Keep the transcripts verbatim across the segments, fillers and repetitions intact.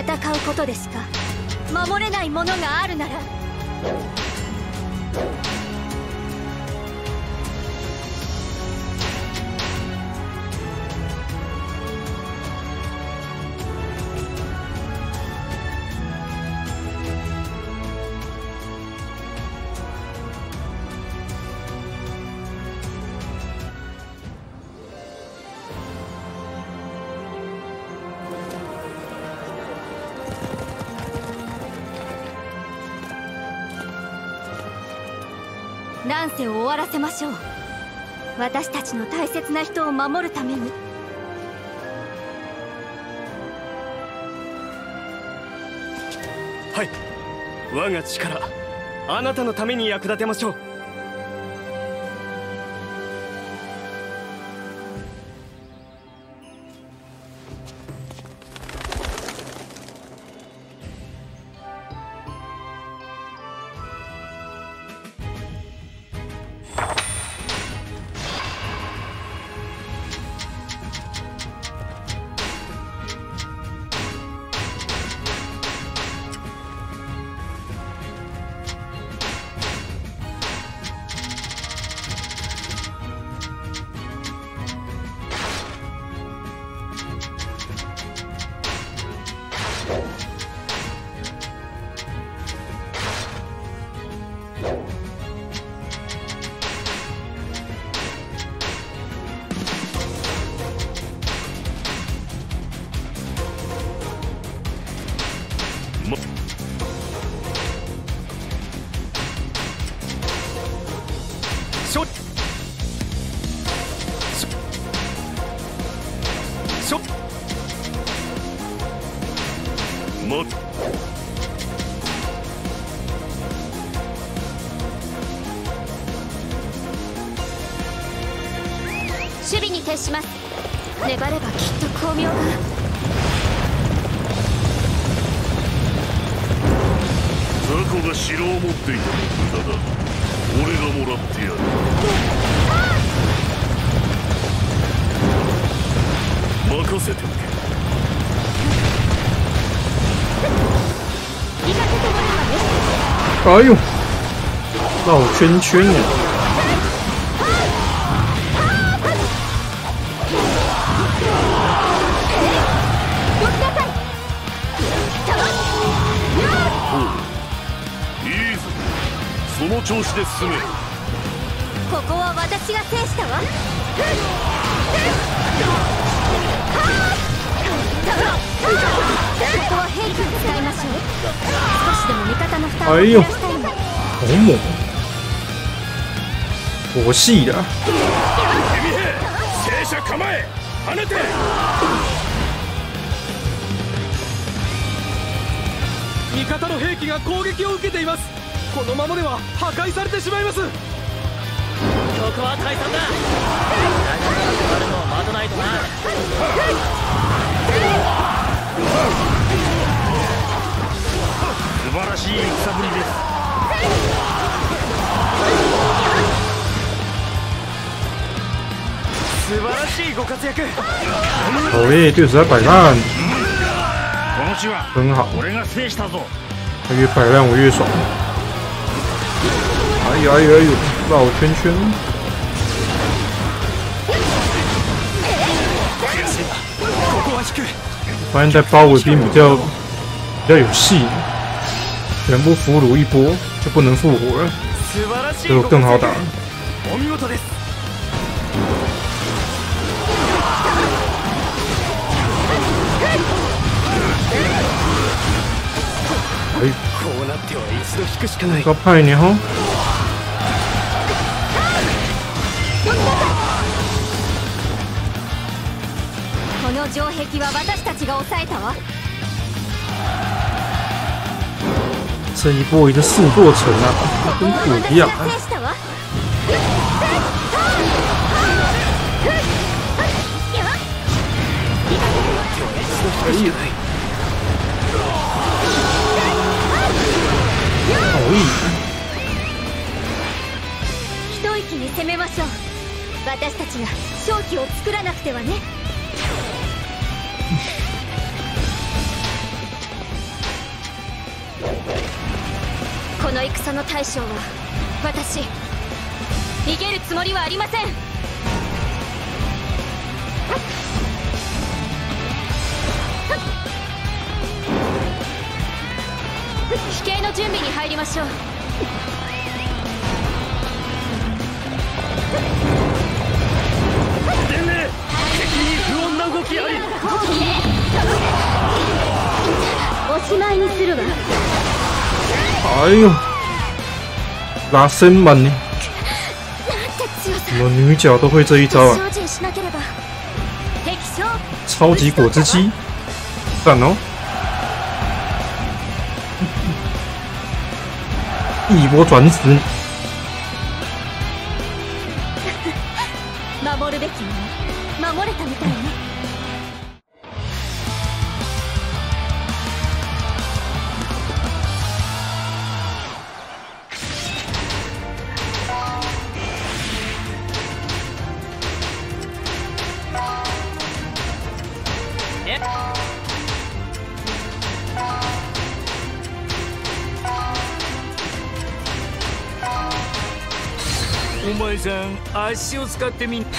戦うことでしか守れないものがあるなら。乱世を終わらせましょう。私たちの大切な人を守るために。 はい、我が力あなたのために役立てましょう。 守備に徹します。粘ればきっと巧妙が。 雑魚が城を持っていても無駄だ。俺がもらってやる。任せておけ。 哎呦，绕圈圈呀！ いいぞ、その調子で進め。 ここは私が制したわ。ここは兵器を使いましょう。少しでも味方の負担を減らしたいんだ。 好猛！火系的。 君兵、戦車構え、放て！ 味方の兵器が攻撃を受けています。このままでは破壊されてしまいます。ここは退散だ。長々となるのを待たないとな。 素晴らしい戦ぶりです。 素晴らしいご活躍。 好耶，对手在摆烂，很好。他越摆烂我越爽。哎呦哎呦哎呦，绕圈圈。发现在包围兵比较比较有戏，全部俘虏一波就不能复活了，就更好打。 お見事です。 哎， こうなっては一度引くしかない。 高派ね哈。 この城壁は私たちが抑えたわ。 这一波一个速过城啊，跟鬼一样啊！可以，可以。 一息に攻めましょう。私たちが勝機を作らなくてはね。 この戦の大将は私。逃げるつもりはありません。飛型の準備に入りましょう。 伝令、敵に不穏な動きあり。 おしまいにするわ。 哎呦，拉伸版呢？什么女角都会这一招啊！超级果汁机，赞哦！一波转死。 守るべきもの守れたみたいね。 お前さん、足を使ってみん。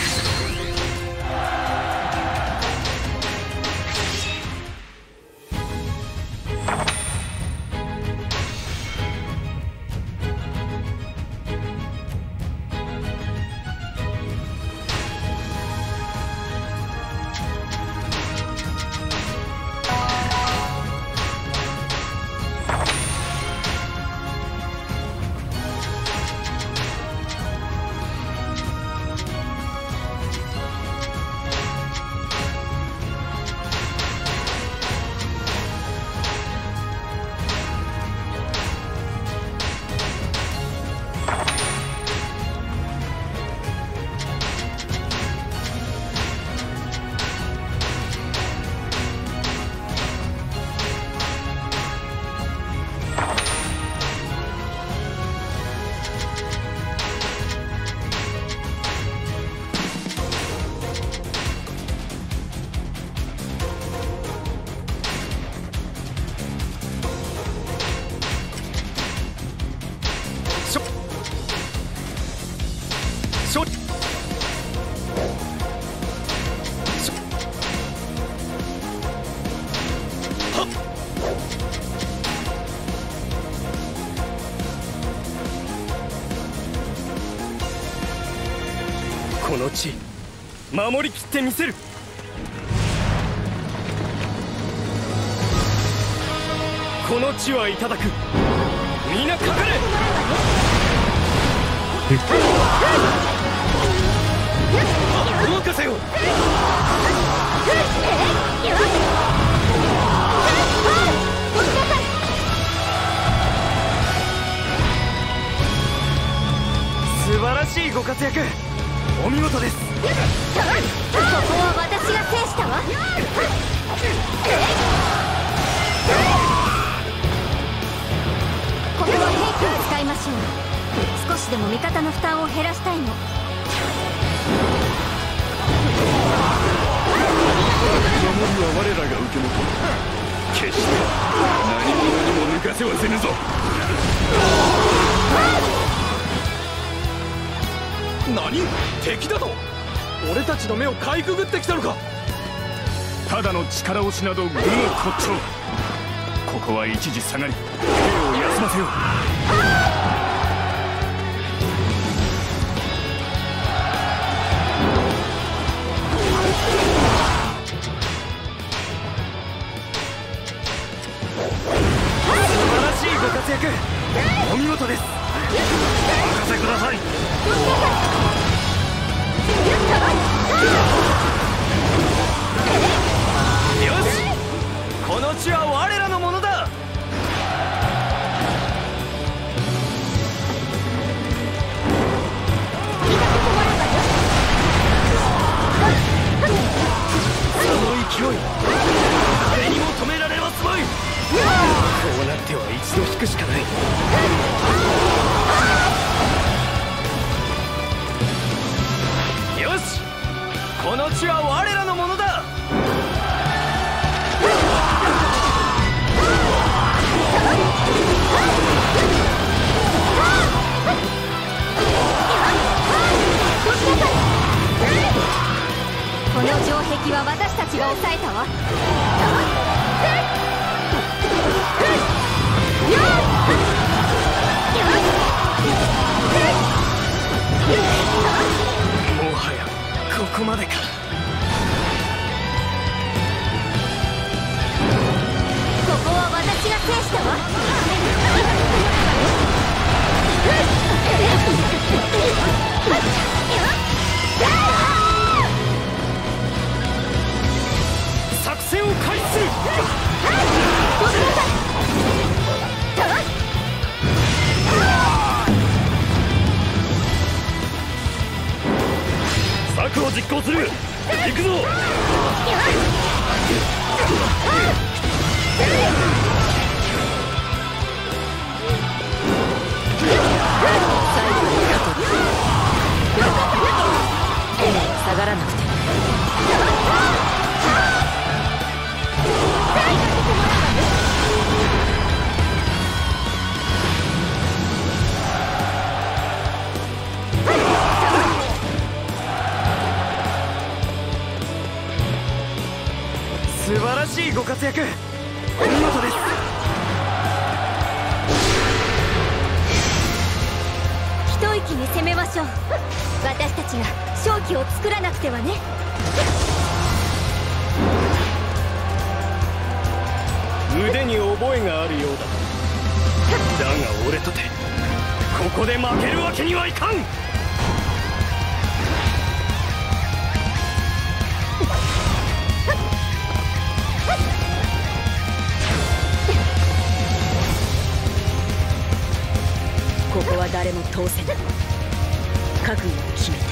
この地、守りきってみせる。この地はいただく。みんなかかれ。動かせよ。素晴らしいご活躍、お見事です。ここは私が制したわ。ここは兵器を使いましょう。少しでも味方の負担を減らしたいの。 守りは我らが受け持つ。決して何者にも抜かせはせぬぞ。 何？敵だと？俺たちの目をかいくぐってきたのか？ ただの力押しなど愚の骨頂。ここは一時下がり、兵を休ませよう。 素晴らしいご活躍、お見事です。 お任せください。 よし、この地は我らのものだ。その勢い、誰にも止められますまい。こうなっては一度引くしかない。よし、この地は我らのものだ。 この城壁は私たちが抑えたわ。 もはやここまでか。 ここは私が制したわ。 作戦を開始する。策を実行する。行くぞ。 下がらなくて。 素晴らしいご活躍。お見事です。 一息に攻めましょう。私たちが勝機を作らなくてはね。 腕に覚えがあるようだ。だが俺とてここで負けるわけにはいかん。 ここは誰も通せない。覚悟を決めて。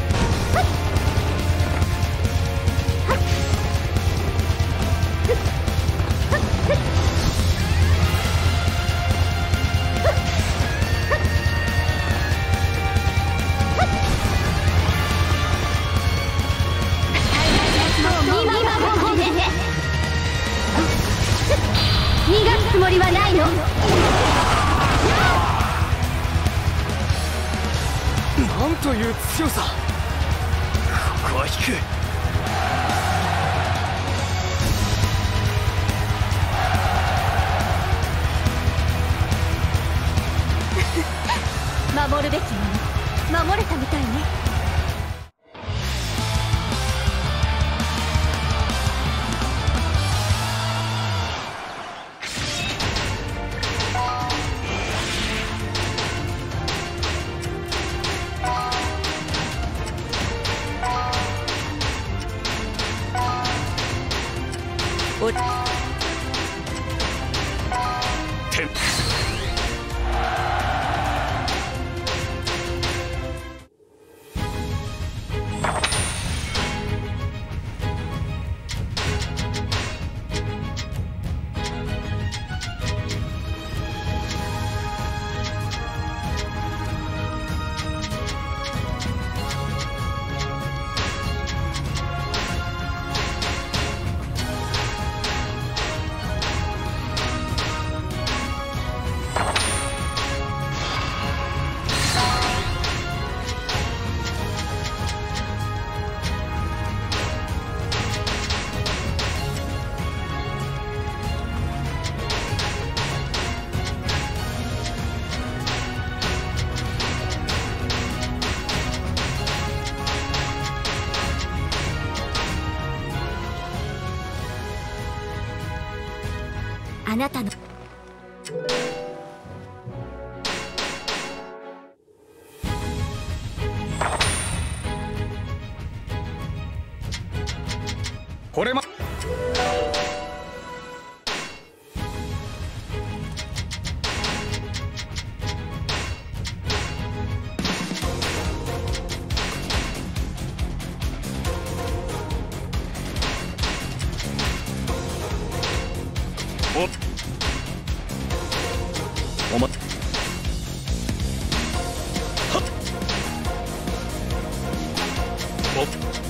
逃がすつもりはないの。 なんという強さ。ここは引く。 守るべきもの守れたみたいね。おてあなたのこれまおおまはっお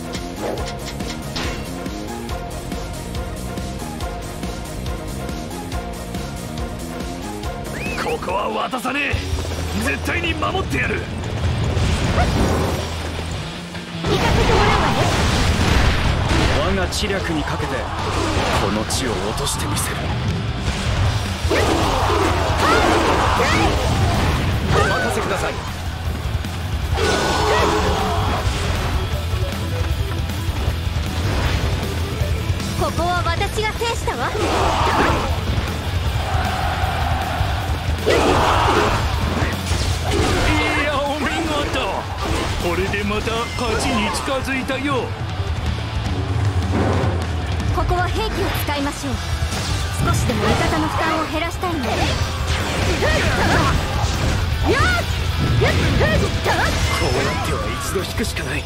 ここは渡さねえ。絶対に守ってやる。 行かせてもらうわね。 な知略にかけてこの地を落としてみせる。お任せください。 ここは私が制したわ。 いや、お見事。これでまた勝ちに近づいたよ。 ここは兵器を使いましょう。少しでも味方の負担を減らしたいので。こうなっては一度引くしかない。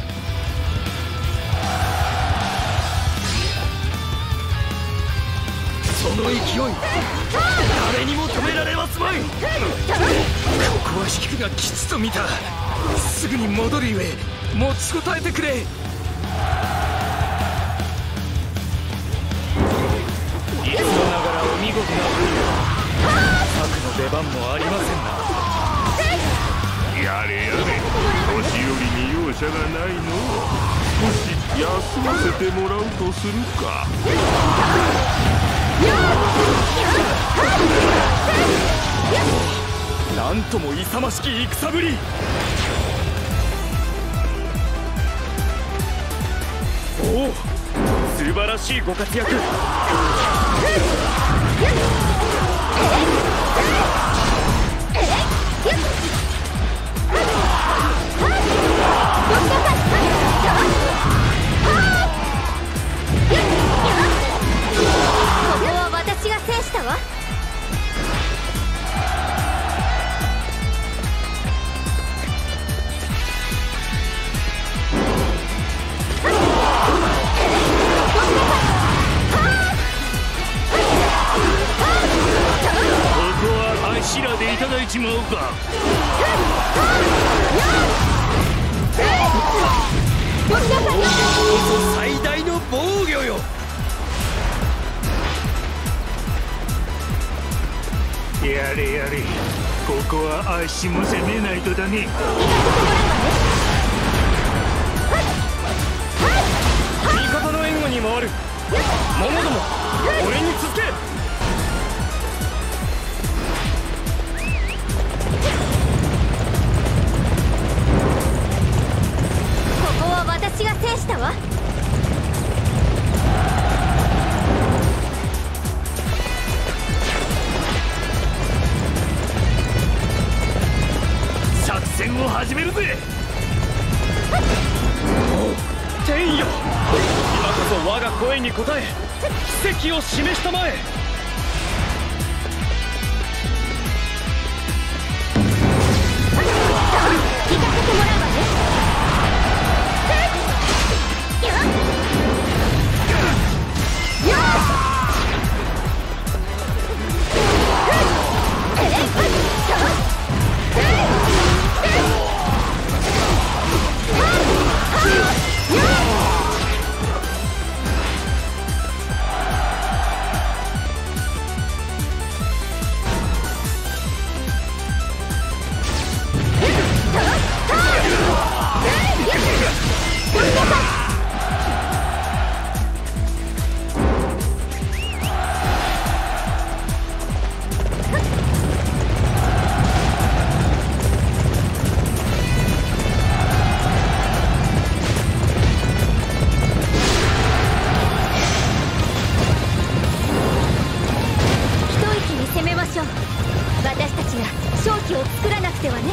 その勢い誰にも止められますまい。ここは引くが吉と見た。すぐに戻るゆえ持ちこたえてくれ。いつもながらお見事なプレー。策の出番もありませんな。 やれやれ、年寄りに容赦がないの。少し休ませてもらうとするか。 なんとも勇ましき戦ぶり。おお、素晴らしいご活躍。 ここは私が制したわ。 シラでいただいちまおうか。 最大の防御よ。 やれやれ、ここは足も攻めないとだね。 味方の援護に回る。桃ども、俺に続け。 私が制したわ。 作戦を始めるぜ。 天よ、今こそ我が声に応え奇跡を示したまえ。 聞かせてもらうわね。私たちが勝機を作らなくてはね。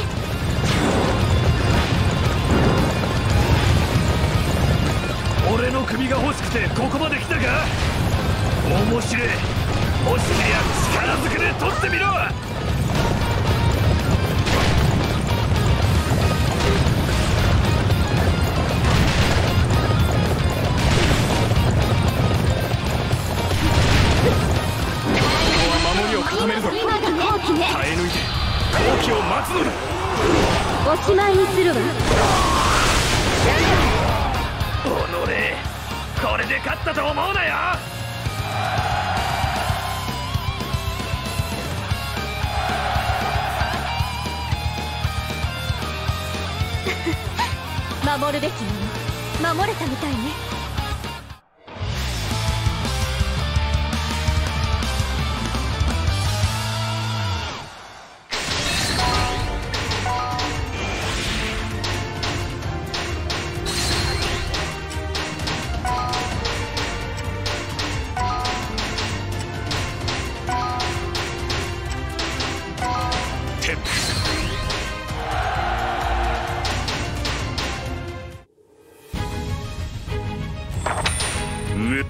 俺の首が欲しくてここまで来たか。面白い。欲しけりゃ力ずくで取ってみろ。守りを固めるぞ。耐え抜いて好機を待つのだ。 おしまいにするわ。 おのれ、これで勝ったと思うなよ。 守るべきもの守れたみたいね。 上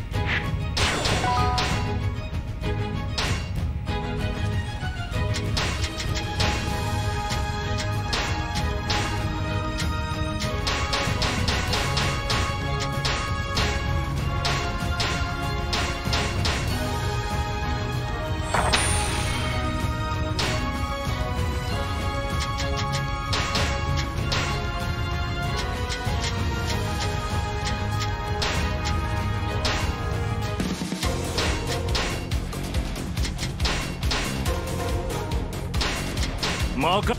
まか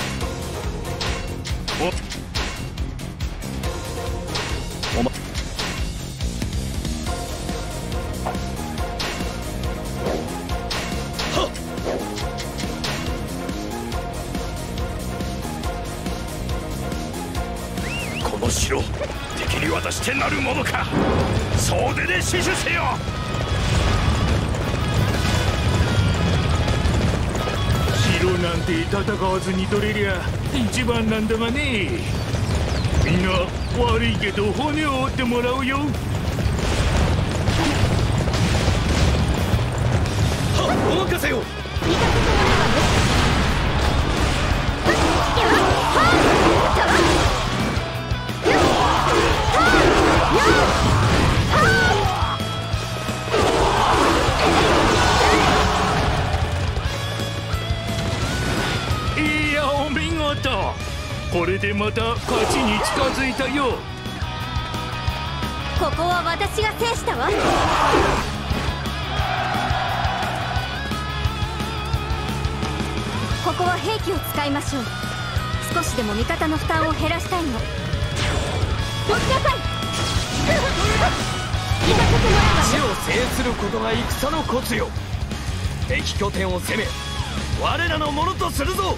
おおまはっこの城敵に渡してなるものか。総出で死守せよ。城なんて戦わずに取れりゃ一番なんだがね。みんな悪いけど骨を折ってもらうよ。はっ、お任せよ。いや、お見事。これでまた勝ちに近づいたよ。 ここは私が制したわ。ここは兵器を使いましょう。少しでも味方の負担を減らしたいの。どきなさい。行かせてもらうわね。 地を制することが戦のコツよ。敵拠点を攻め我らのものとするぞ。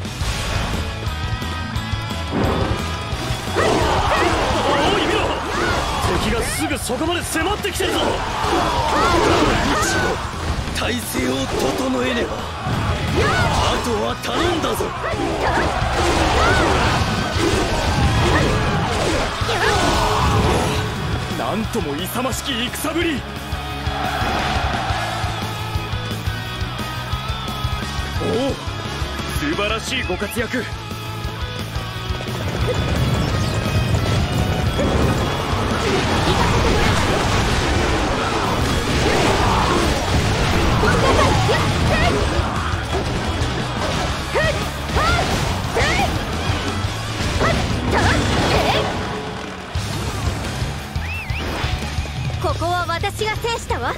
おい見ろ、敵がすぐそこまで迫ってきてるぞ。体勢を整えねばあとは頼んだぞ。なんとも勇ましき戦ぶり。おお、素晴らしいご活躍。 ここは私が制したわ。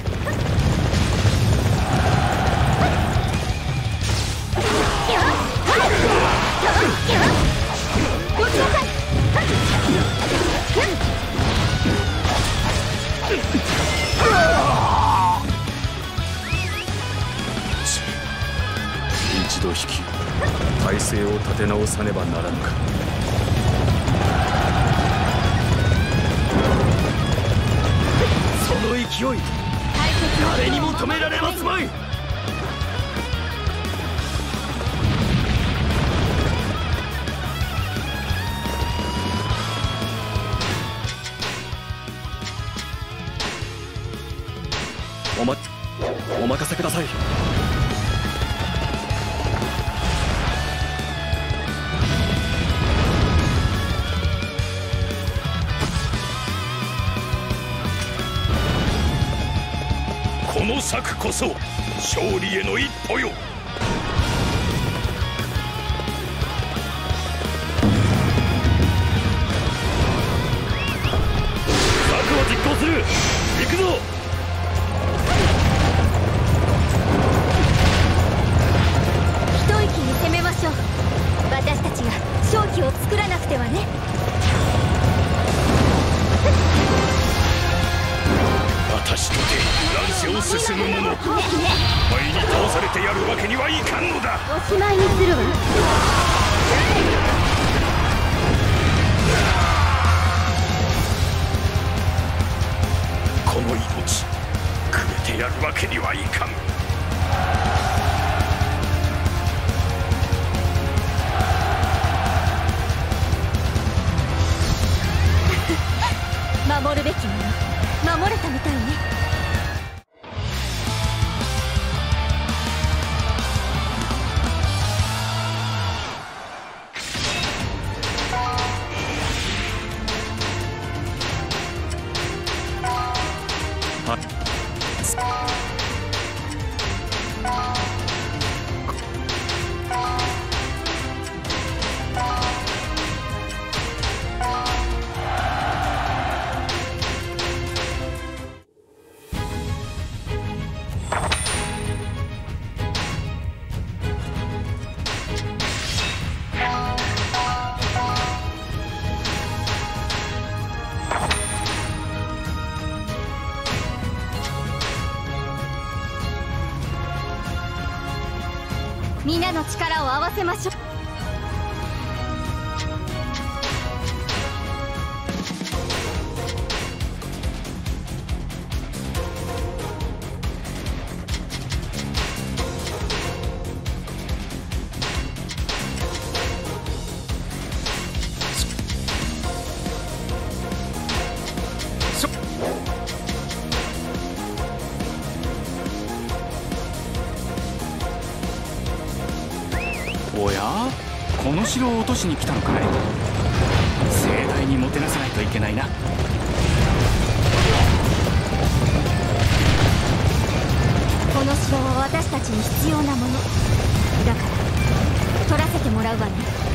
一度引き体勢を立て直さねばならぬか。 その勢い誰にも止められますまい。おまお任せください。 この策こそ勝利への一歩よ。策を実行する。行くぞ。 一息に攻めましょう。私たちが勝機を作らなくてはね。 私とて乱世を進む者、前に倒されてやるわけにはいかんのだ。 おしまいにするわ。 この命くれてやるわけにはいかん。 守るべきもの守れた皆の力を合わせましょう。 おや、この城を落としに来たのかい。盛大にもてなさないといけないな。 この城は私たちに必要なものだから取らせてもらうわね。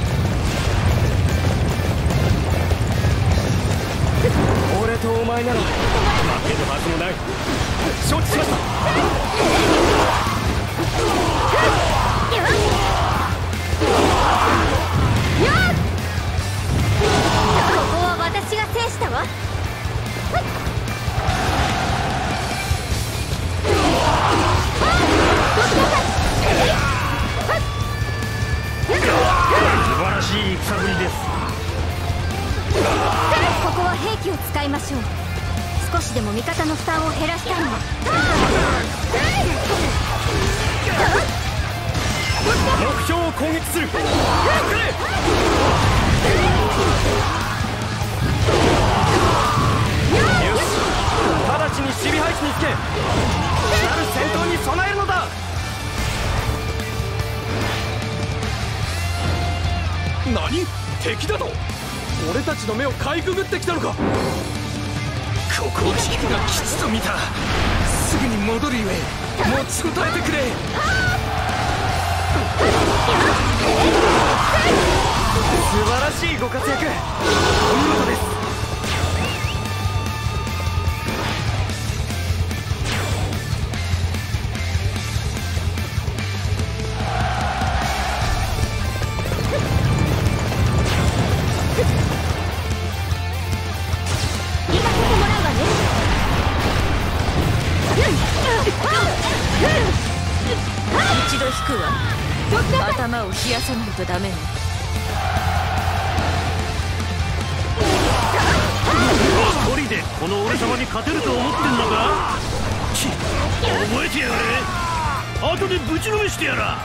俺とお前なら負けるはずもない。承知しました。 ここは私が制したわ。 素晴らしい戦ぶりです。 ここは兵器を使いましょう。少しでも味方の負担を減らしたいの。 目標を攻撃する。よし、直ちに守備配置につけ、来る戦闘に備えるのだ。何？敵だと？俺たちの目をかいくぐってきたのか。ここは敵が吉と見た。すぐに戻るゆえ持ちこたえてくれ。素晴らしいご活躍、お見事です。 一度引くわ。頭を冷やさないとダメね。 一人でこの俺様に勝てると思ってんのか。覚えてやがれ。後でぶちのめしてやら。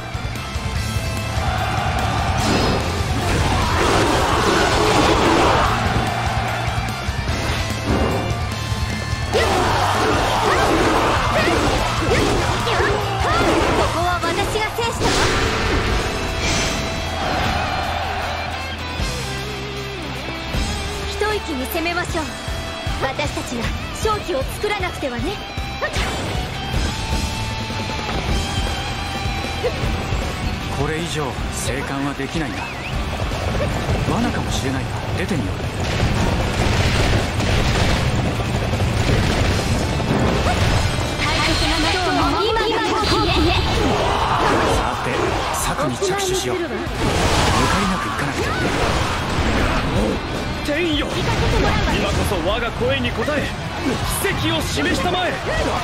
ここは私が制したわ。一息に攻めましょう。私たちが勝機を作らなくてはね。 これ以上生還はできないんだ。罠かもしれないが出てみよう。さて策に着手しよう。抜かりなくいかなくて。 天よ、今こそ我が声に応え奇跡を示したまえ。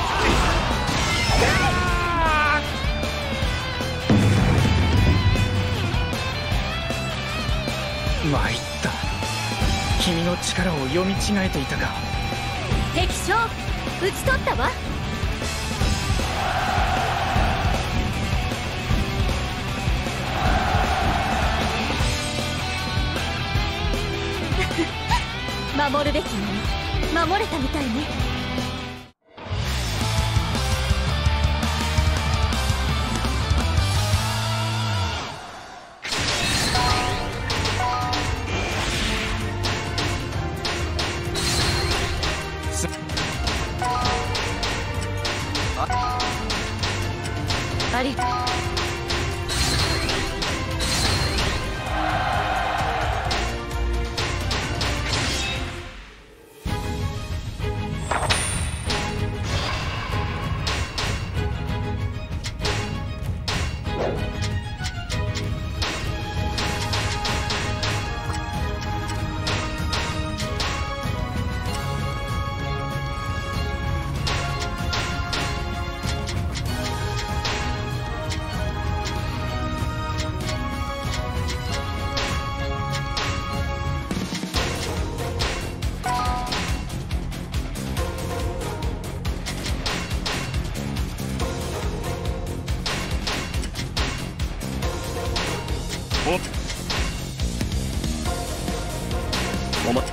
参った。君の力を読み違えていたか。 敵将討ち取ったわ。守るべきもの守れたみたいね。 ありおま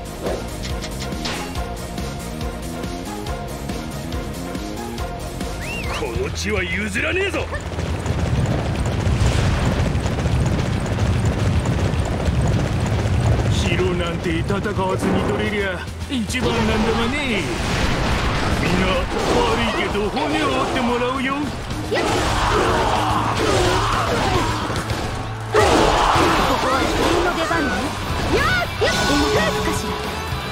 この地は譲らねえぞ。城なんて戦わずに取れりゃ一番なんだがね。みんな悪いけど骨を折ってもらうよ。 ここは光の出番ね。やっやっうまくいくかしら。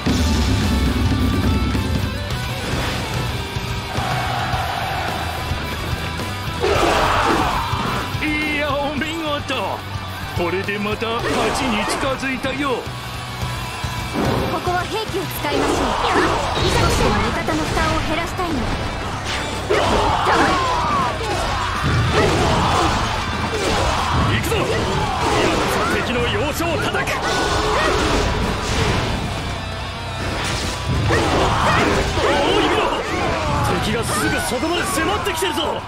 いやお見事。これでまた勝ちに近づいたよ。 ここは兵器を使いましょう。いざとしても味方の負担を減らしたいの。 行くぞ。今こそ敵の要所を叩く。おおい見ろ。敵がすぐそこまで迫ってきてるぞ。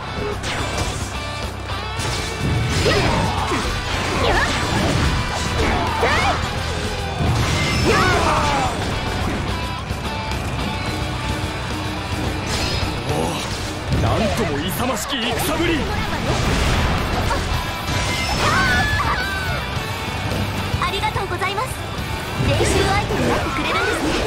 なんとも勇ましき戦ぶり。 ありがとうございます。練習相手になってくれるんですね。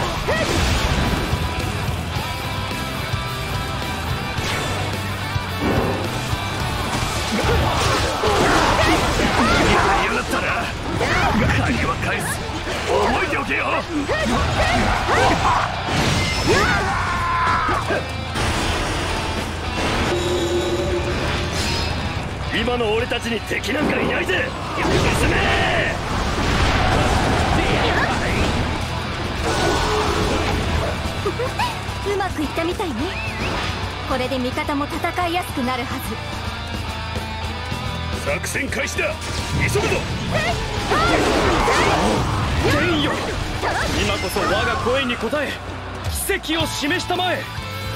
やりやがったな。借りは返す。覚えておけよ。今の俺たちに敵なんかいないぜ。進め。 うまくいったみたいね。これで味方も戦いやすくなるはず。 作戦開始だ。急ぐぞ。 天よ、今こそ我が声に応え奇跡を示したまえ。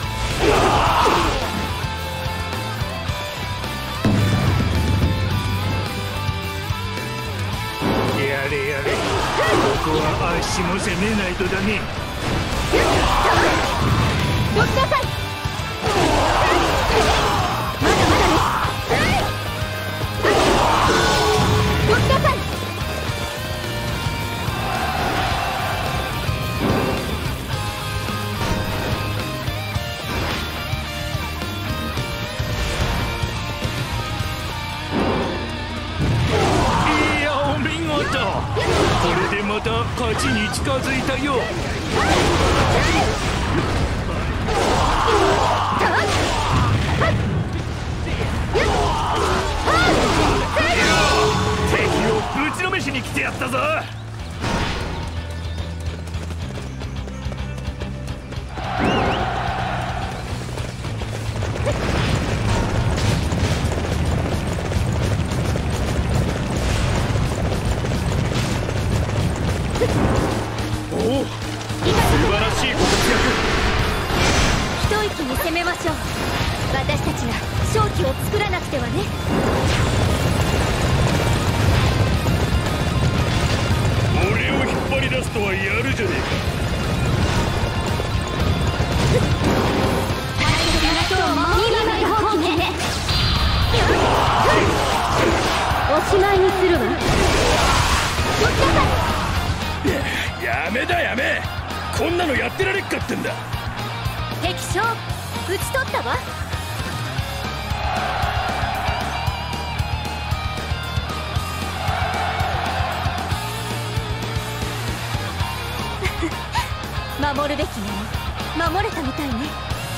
やれやれ。ここは足も攻めないとだね。 どきなさい。まだまだね。どきなさい。 いやお見事。これでまた勝ちに近づいたよ。敵をぶちのめしに来てやったぞ。 おお、素晴らしいご活躍。 一息に攻めましょう。私たちが勝機を作らなくてはね。 俺を引っ張り出すとはやるじゃねおしまいにするわ。 えか。やめだやめ。こんなのやってられっかってんだ。 敵将討ち取ったわ。 守るべきもの守れたみたいね。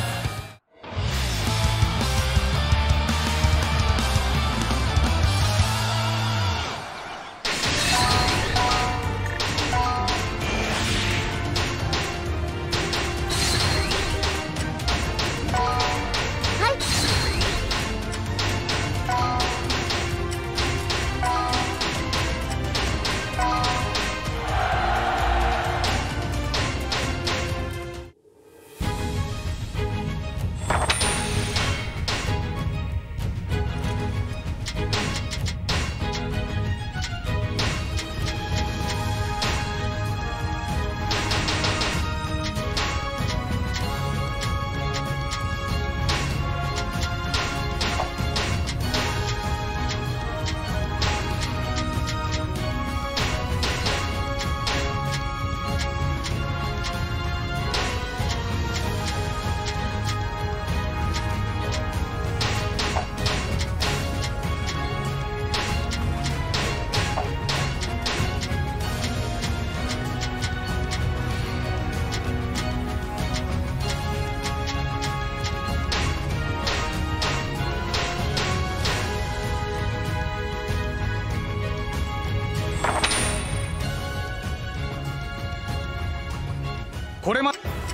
これま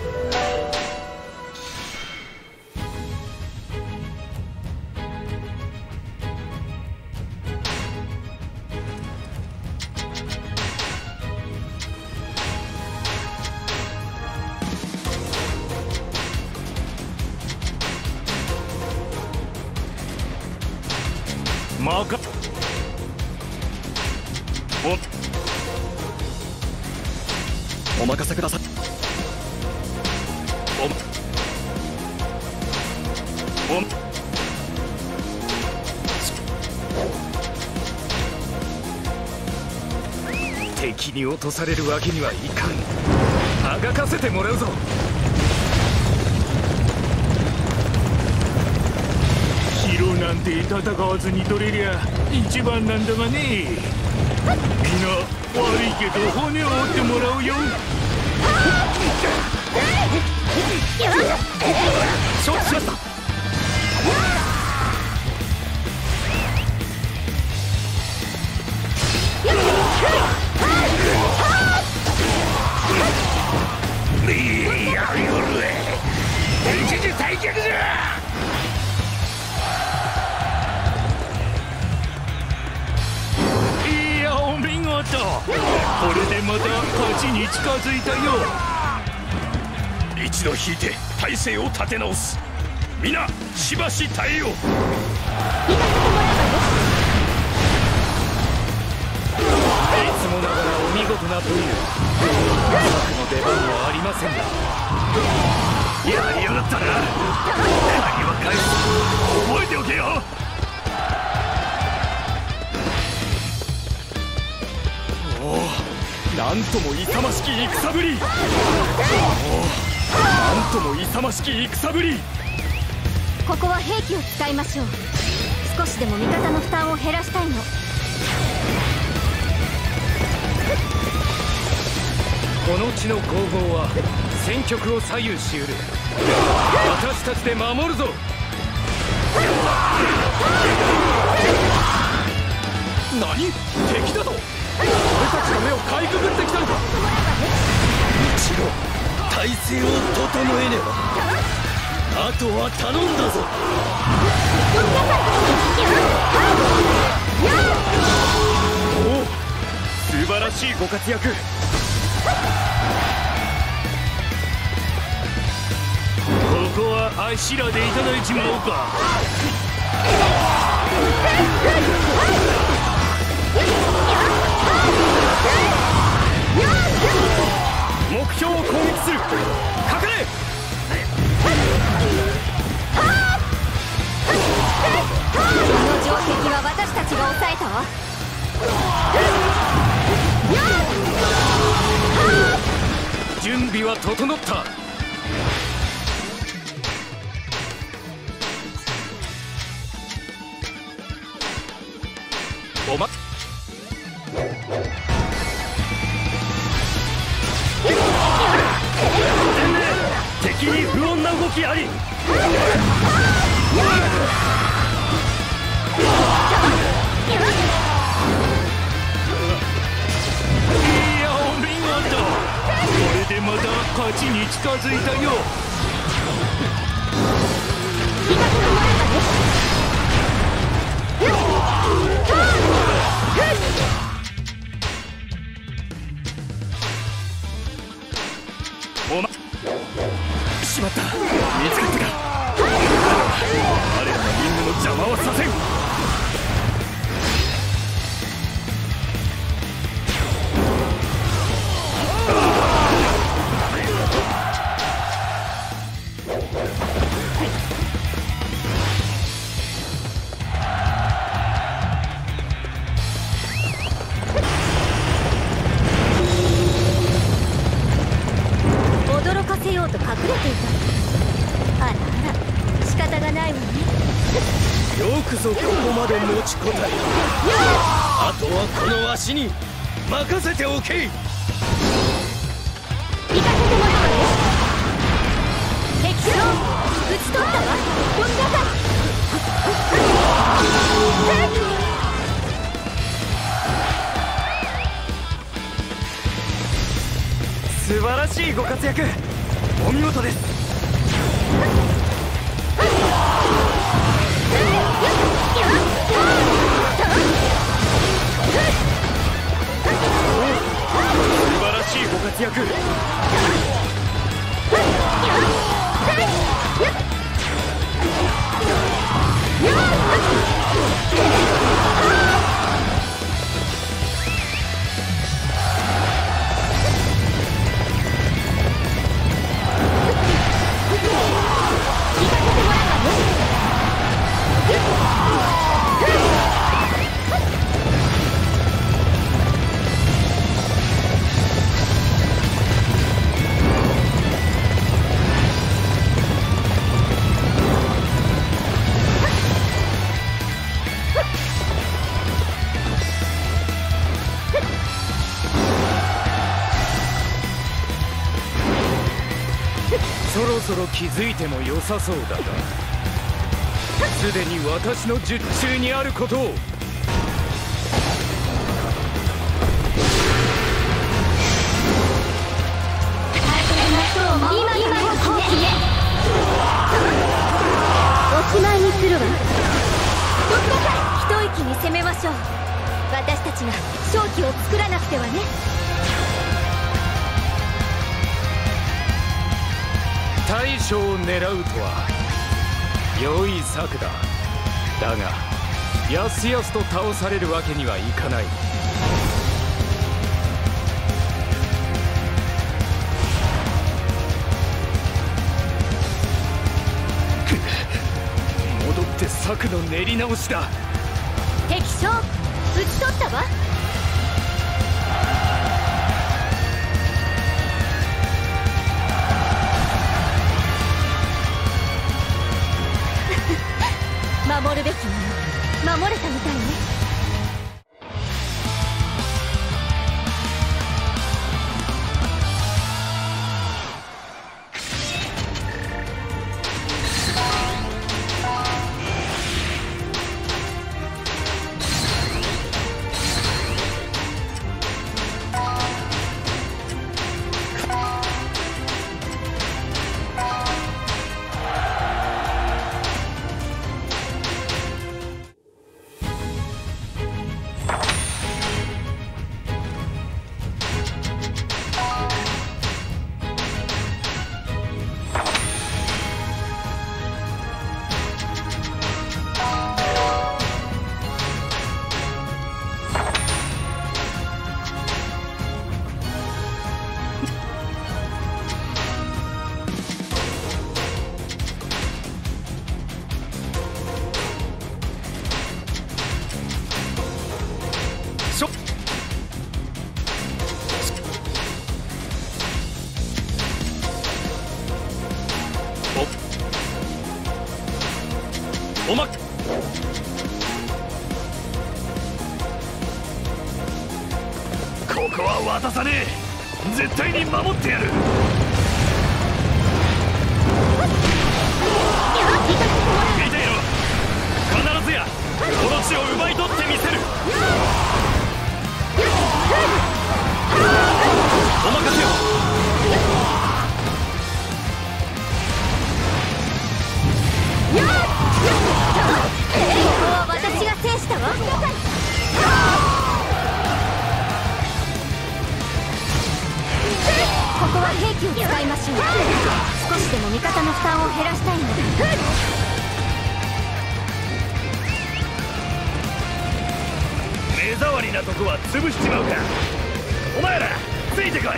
まかおお任せください。 おお敵に落とされるわけにはいかん。あがかせてもらうぞ。 城なんて戦わずに取れりゃ一番なんだがね。みんな悪いけど骨を折ってもらうよ。 承知しました。 一時退却じゃ。いやお見事。これでまた勝ちに近づいたよ。 一度引いて体勢を立て直す。皆しばし耐えよう。いつもながらお見事な武勇。策の出番はありませんが。やりやがったな。鍵は返す。覚えておけよ。おお、なんとも勇ましき戦ぶり。おお、なんとも勇ましき戦ぶり。 ここは兵器を使いましょう。少しでも味方の負担を減らしたいの。 この地の攻防は戦局を左右しうる。私たちで守るぞ。何？敵だと？俺たちの目をかいくぐってきたのか。一度体勢を整えねば。あとは頼んだぞ。おお、素晴らしいご活躍。 ここはあしらでいただいちまおうか。 目標を攻撃する。かかれ。 この城壁は私たちが抑えたわ。 準備は整った。おまきあり。いや、お見事。これでまた勝ちに近づいたよ。おましまった。見つかったか。我らのリングの邪魔はさせん。 驚かせようと隠れていた。あらあら、仕方がないわね。 よくぞここまで持ちこたえた。あとはこのわしに任せておけ。 行かせてもらうわね。敵将討ち取ったわ。どきなさい。 素晴らしいご活躍。お見事です。素晴らしいご活躍。そろそろ気づいても良さそうだが、すでに私の術中にあることを。 今今の好機ね。おしまいにするわ。一息に攻めましょう。私たちが勝機を作らなくてはね。 大将を狙うとは良い策だ。だがやすやすと倒されるわけにはいかない。戻って策の練り直しだ。 敵将討ち取ったわ。守るべきもの守れたみたいね。おまっここは渡さねえ。絶対に守ってやる。 兵器を使いましょう。少しでも味方の負担を減らしたいの。 目障りなとこは潰しちまうか。お前らついてこい。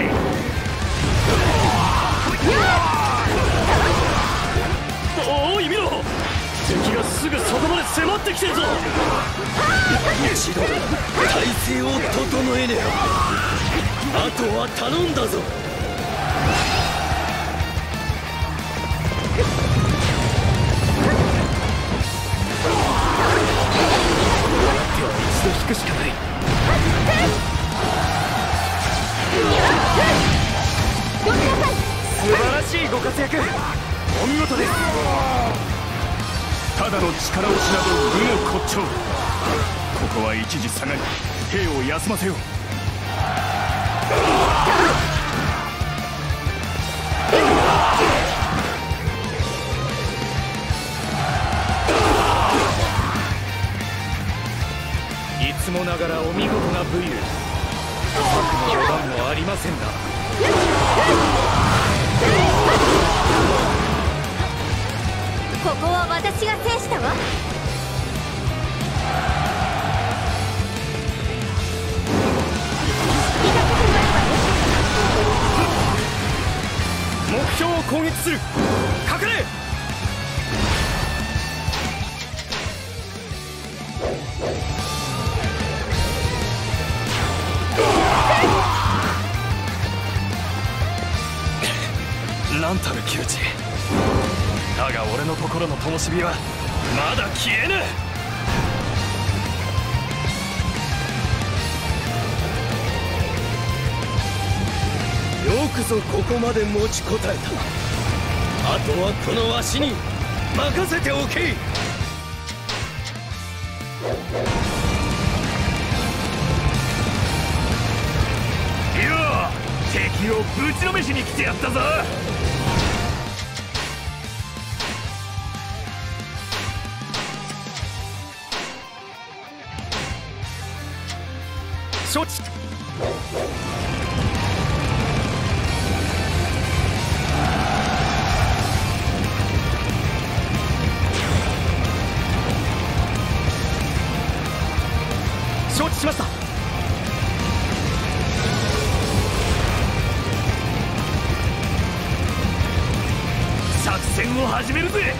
おい見ろ、敵がすぐそこまで迫ってきてるぞ。一度体勢を整えねばあとは頼んだぞ。手は一度引くしかない。素晴らしいご活躍、お見事です。ただの力押しなど愚の骨頂。ここは一時下がり兵を休ませよう。いつもながらお見事な武勇。策の出番もありませんな。 ここは私が制したわ。 目標を攻撃する。隠れ。なんたる窮地。だが俺の心の灯火はまだ消えぬ。よくぞここまで持ちこたえた。あとはこのわしに任せておけ。よう、敵をぶちのめしに来てやったぞ。承知。承知しました。作戦を始めるぜ。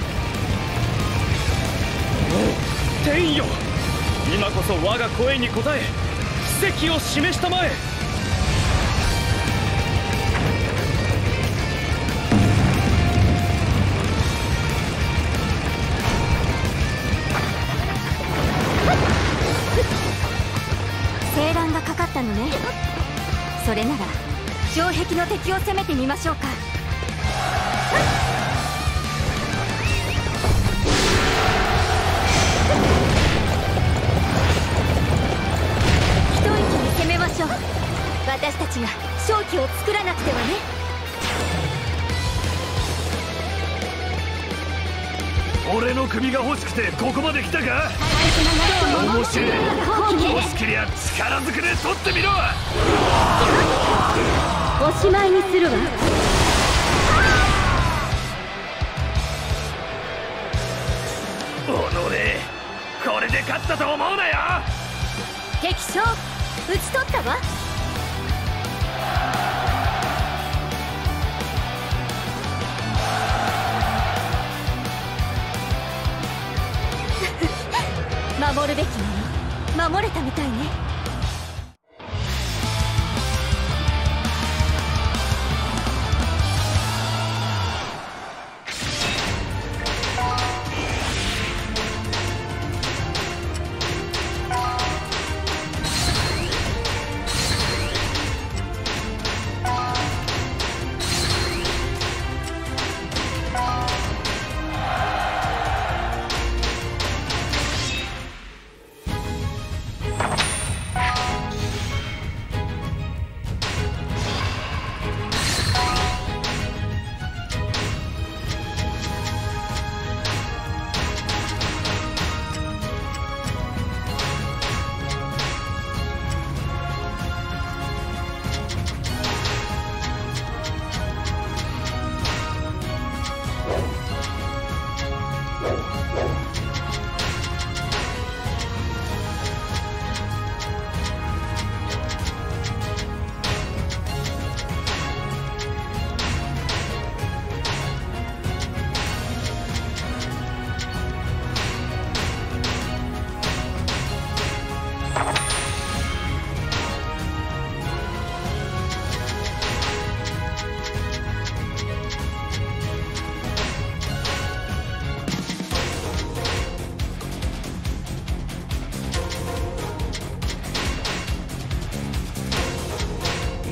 天よ、今こそ我が声に応え奇跡を示したまえ。 青蘭がかかったのね。それなら城壁の敵を攻めてみましょうか。一息に攻めましょう。私たちが勝機を作らなくてはね。 俺の首が欲しくてここまで来たか。面白い。欲しけりゃ力ずくで取ってみろ。 おしまいにするわ。 おのれ、これで勝ったと思うなよ。 敵将討ち取ったわ。守るべきもの守れたみたいね。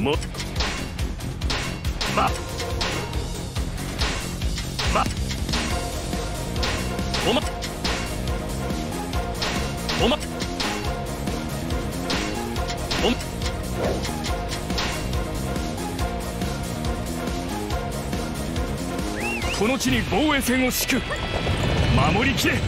もままおまおまおまこの地に防衛線を敷く。守りきれ。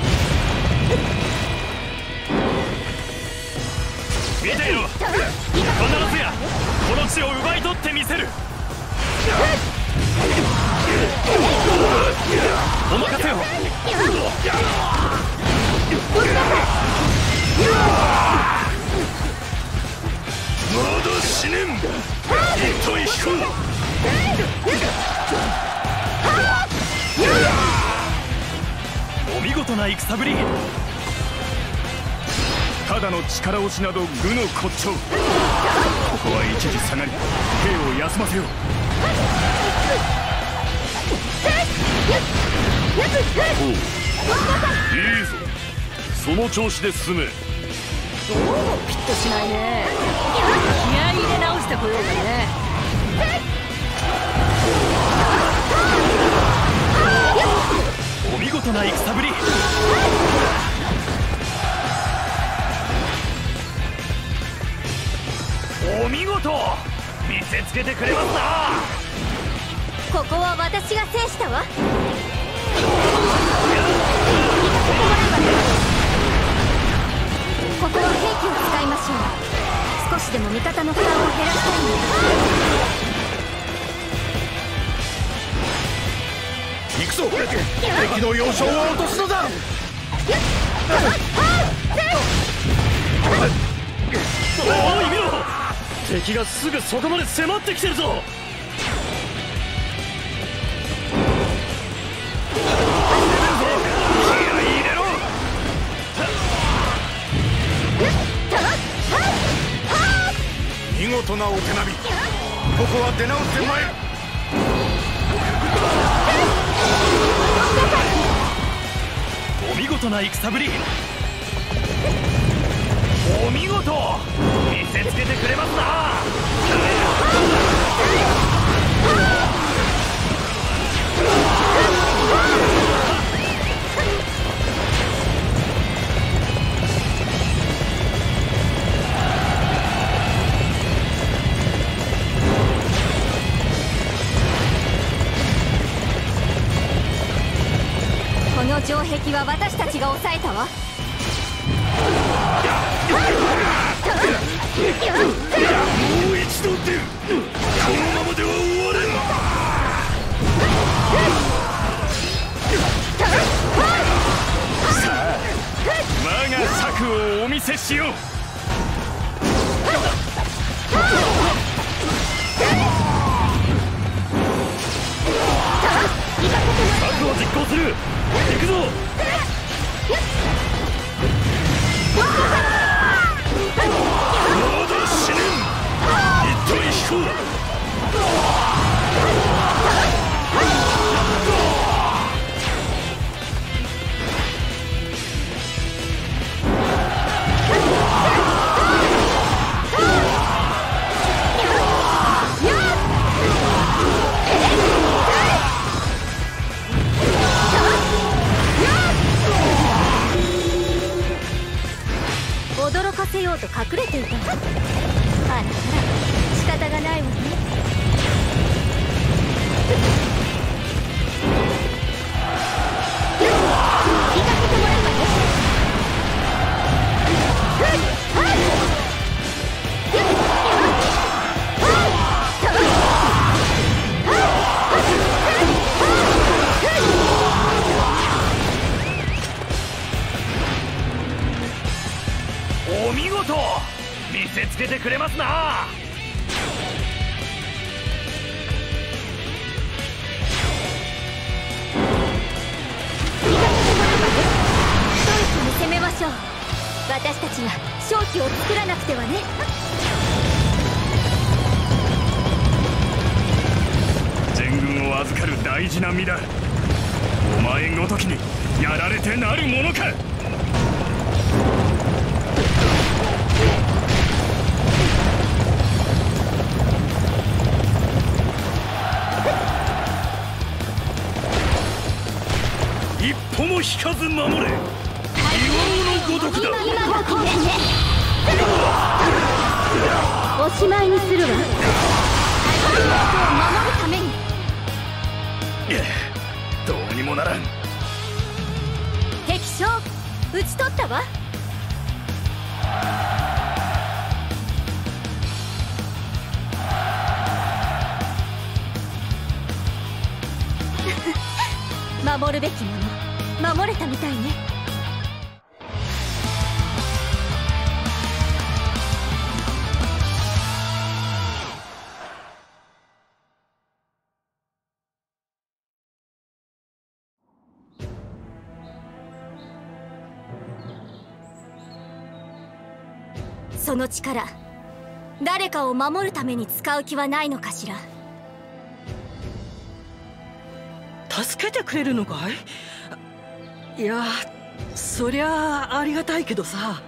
見ていろ、必ずやこの地を奪い取ってみせる。お任せを。まだ死ねん。糸井彦。お見事な戦ぶり。ただの力押しなど愚の骨頂。ここは一時下がり兵を休ませよう。おう、いいぞ。その調子で進め。 どうもピッとしないね。気合い入れ直してこようかね。 お見事な戦ぶり。お見事、見せつけてくれますな。 ここは私が制したわ。ここは兵器を使いましょう。少しでも味方の負担を減らしたいんです。 行くぞ。敵の要衝を落とすのだ。 おい見ろ、敵がすぐそこまで迫ってきてるぞ。気合い入れろ。 見事なお手並み。ここは出直ってまいる。 お見事な戦ぶり。お見事、見せつけてくれますな。 この城壁は私たちが抑えたわ。 もう一度出る。このままでは終われん。さあ、我が策をお見せしよう。策を実行する。行くぞ。まだ死ねん。糸井彦。 驚かせようと隠れていたわ。あらあら、仕方がないわね。行かせてもらうわね。 お見事、見せつけてくれますな。 ドイツに攻めましょう。私たちが勝機を作らなくてはね。 全軍を預かる大事な身だ。お前ごときにやられてなるものか。 一歩も引かず守れ。硫黄のごとくだ。 今が攻撃ね。おしまいにするわ。相手の人を守るために。 どうにもならん。 敵将討ち取ったわ。守るべきもの守れたみたいね。その力、誰かを守るために使う気はないのかしら。 助けてくれるのかい？いや、そりゃあありがたいけどさ。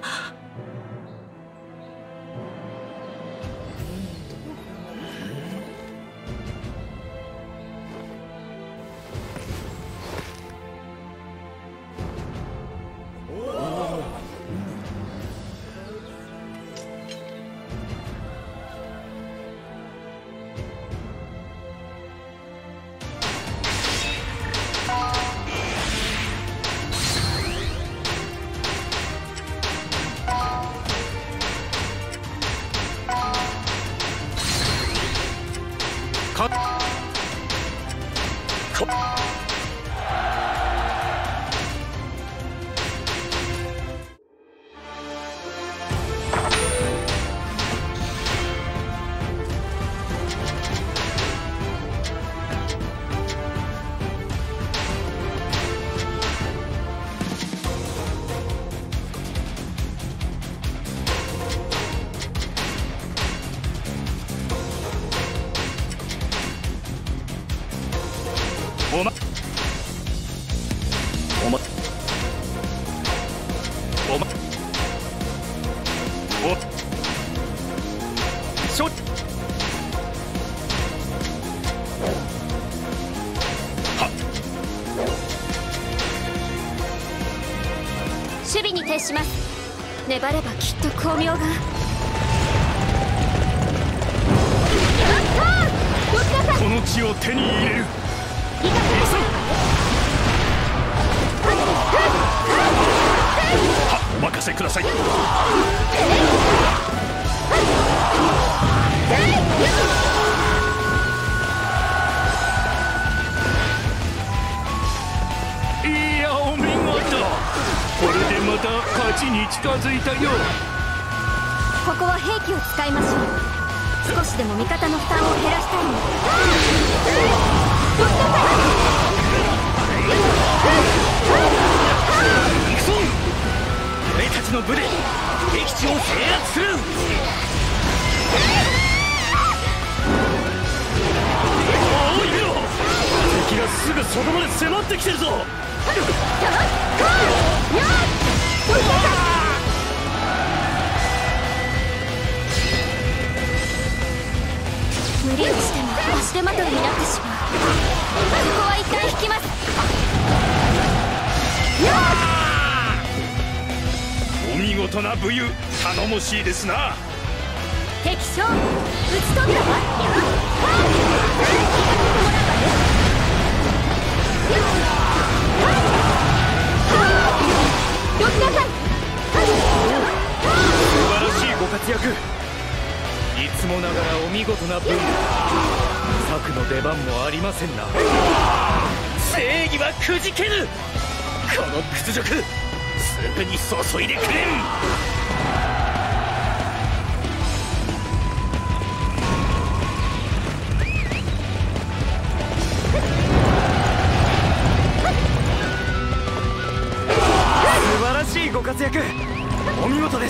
おまおまおまおしょは守備に徹します。粘ればきっと光明が。 この地を手に入れる。はっ、お任せください。いや、お見事。これでまた勝ちに近づいたよ。 ここは兵器を使いましょう。少しでも味方の負担を減らしたいの。 行くぞ。俺たちの部で敵地を制圧する。おい見ろ、敵がすぐそこまで迫ってきてるぞ。 無理をしても足手まといになってしまう。ここは一旦引きます。 お見事な武勇、頼もしいですな。 敵将討ち取ったわ。どきなさい。 素晴らしいご活躍。 いつもながらお見事な分策の出番もありませんな。 正義はくじけぬ。この屈辱、すぐに注いでくれん。 素晴らしいご活躍、お見事です。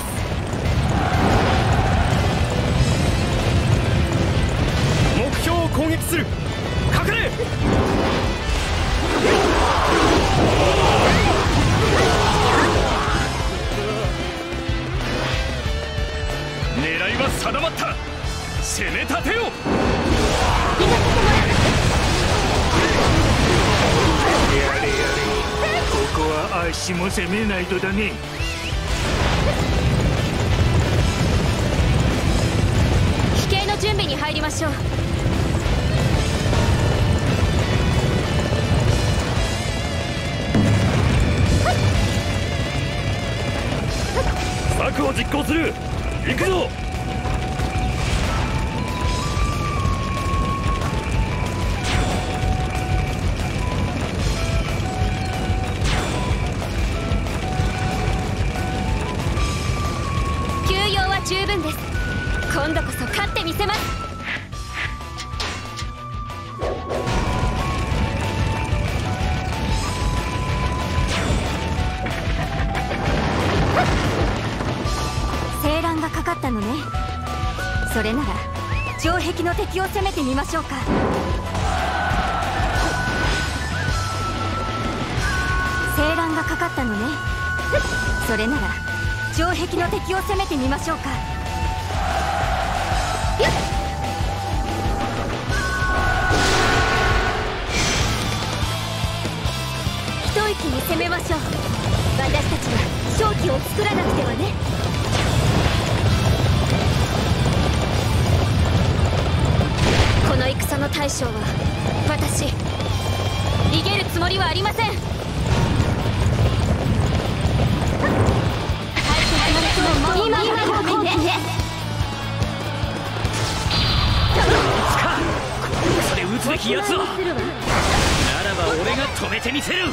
目標を攻撃する。隠れ。 狙いは定まった。攻め立てよ。 やれやれあっしも攻めないとだね。 飛型の準備に入りましょう。 策を実行する。行くぞ。 休養は十分です。今度こそ勝ってみせます。青蘭がかかったのね。それなら城壁の敵を攻めてみましょうか。青蘭がかかったのね。それなら城壁の敵を攻めてみましょうか。一息に攻めましょう。私たちは勝機を作らなくてはね。この戦の大将は私。逃げるつもりはありません。今今の攻撃でそれ撃つべきやつはならば俺が止めてみせる。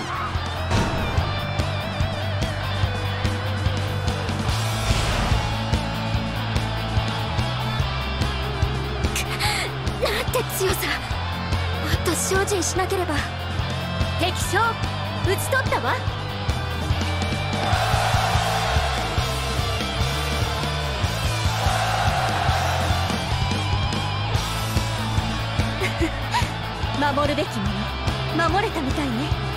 なんて強さ。もっと精進しなければ。敵将討ち取ったわ。守るべきもの守れたみたいね。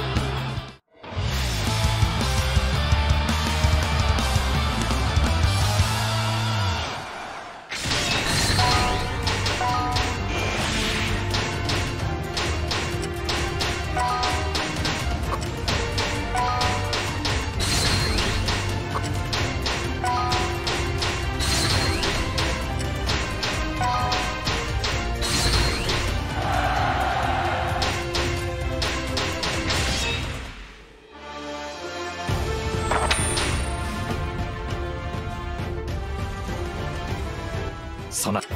そな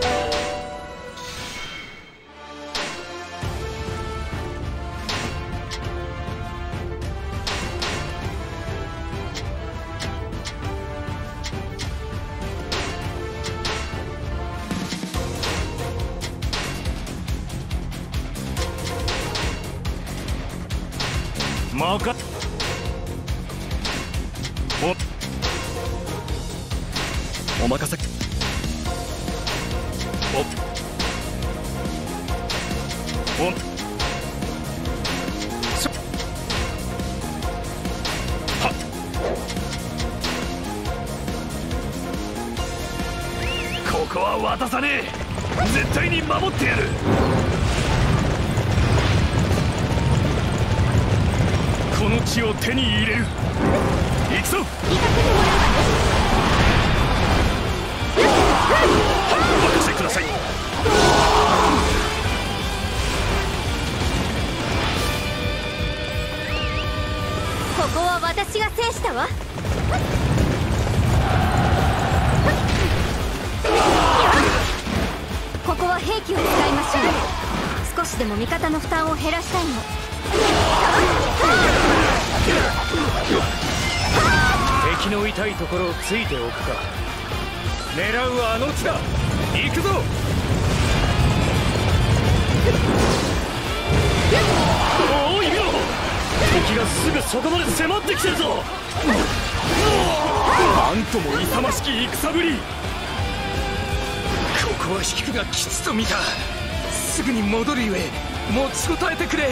任おお任せ。おおはっここは渡さねえ。絶対に守ってやる。この地を手に入れる。行くぞ。お任せください。 ここは私が制したわ。ここは兵器を使いましょう。少しでも味方の負担を減らしたいの。 敵の痛いところをついておくか。狙うはあの地だ。行くぞ。 おい見ろ。敵がすぐそこまで迫ってきてるぞ。なんとも勇ましき戦ぶり。 ここは引くが吉と見た。すぐに戻るゆえ持ちこたえてくれ。 いや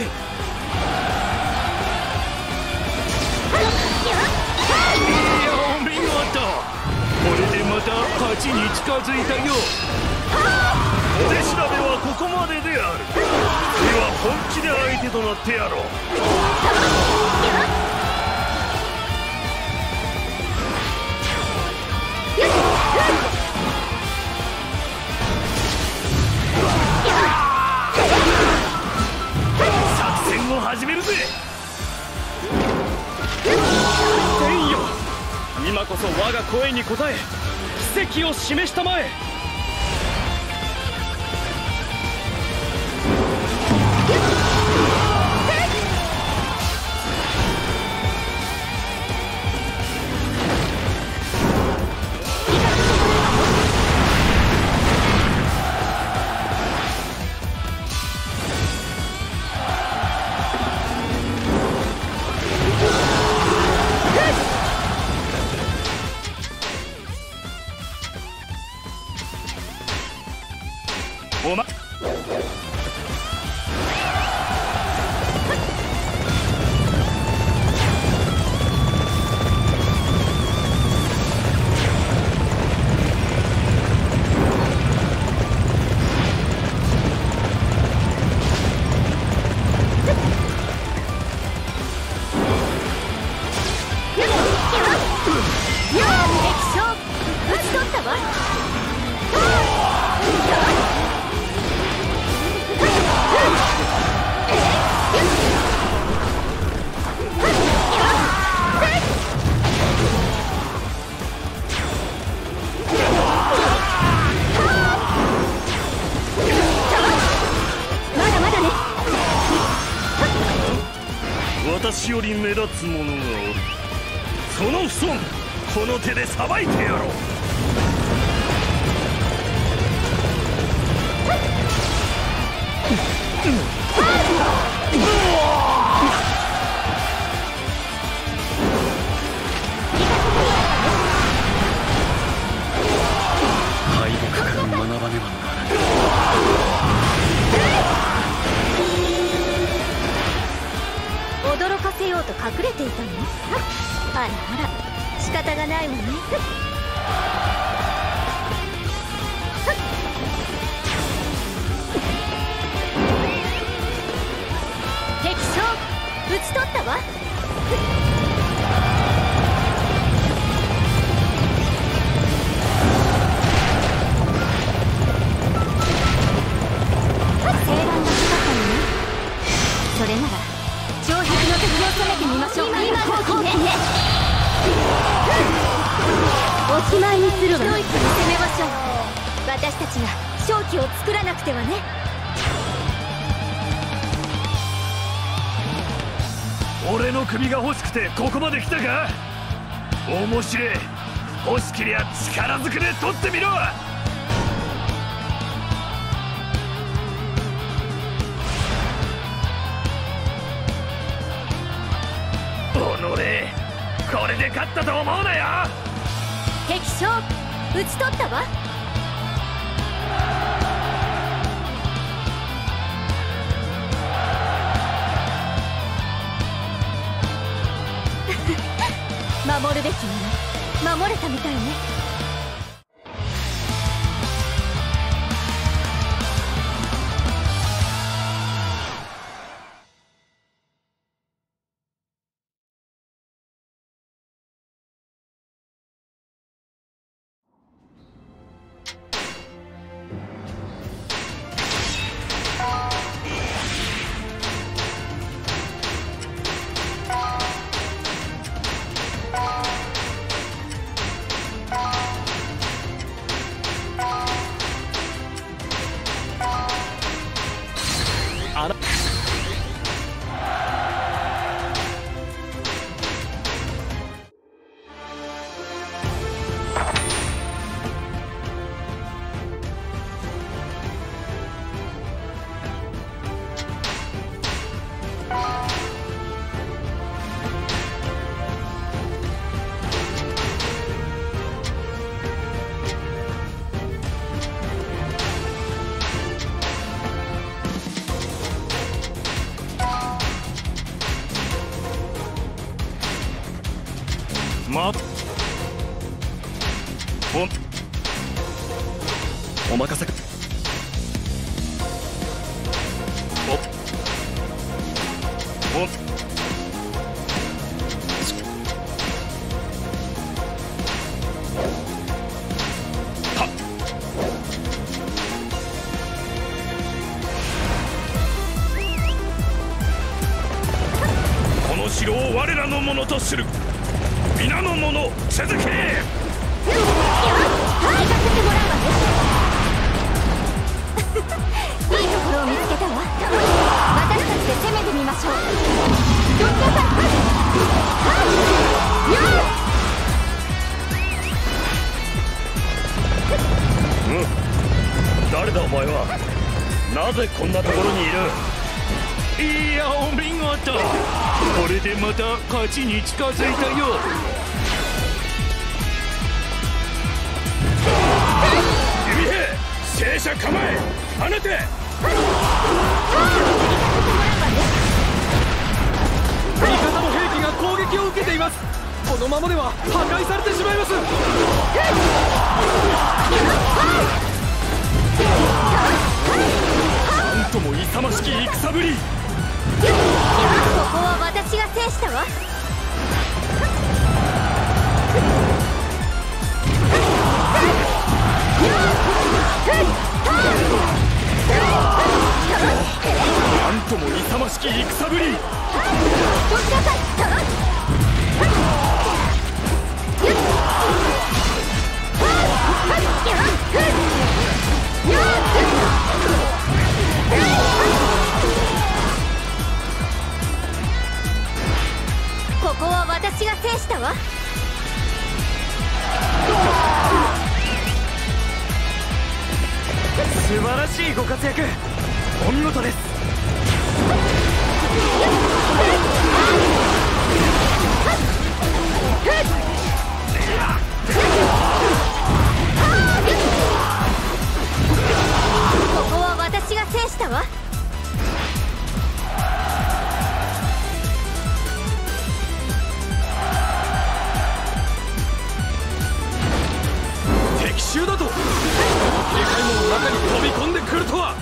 お見事。これでまた勝ちに近づいたよ。お手調べはここまでである。では本気で相手となってやろう。 今こそ我が声に応え奇跡を示したまえ。 おま私より目立つ者がおる。その不損この手でさばいてやろう。 敗北から学ばねばならない。 驚かせようと隠れていたの？あらあら、仕方がないわね。敵将討ち取ったわ。静乱がかかったのね。それなら城壁の敵を攻めてみましょうか。今の時ね。おしまいにするわ。一息に攻めましょう。私たちが勝機を作らなくてはね。 俺の首が欲しくてここまで来たか。面白い。欲しけりゃ力ずくで取ってみろ。これで勝ったと思うなよ。 敵将討ち取ったわ。守るべきなら守れたみたいね。 まおお任せく。おおはっ。この城を我らのものとする。 皆の者続け。 行かせてもらうわね。いいところを見つけたわ。私たちで攻めてみましょう。どっちだ。 うん、誰だお前は。なぜこんなところにいる。いやお見事。これでまた勝ちに近づいたよ。弓兵、正射構え、放て。 味方の兵器が攻撃を受けています。このままでは破壊されてしまいます。 なんとも勇ましき戦ぶり。 ここは私が制したわ。 なんとも勇ましき戦ぶり。 ここは私が制したわ。 素晴らしいご活躍、お見事です。 ここは私が制したわ。 敵襲だと。でかいもの中に飛び込んでくるとは。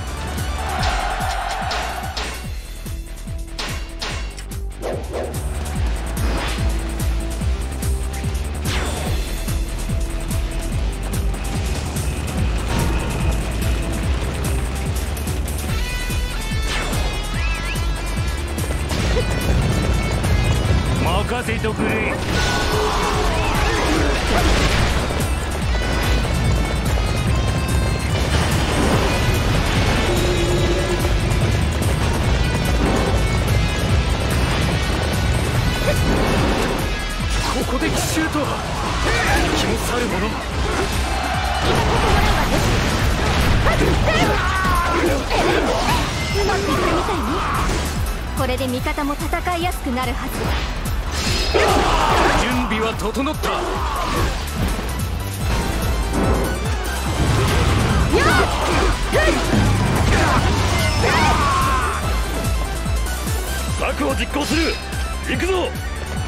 任せとくれ。 ここで奇襲とは気もさるもの。 うまくいったみたいね。これで味方も戦いやすくなるはず。 準備は整った。 策を実行する。行くぞ。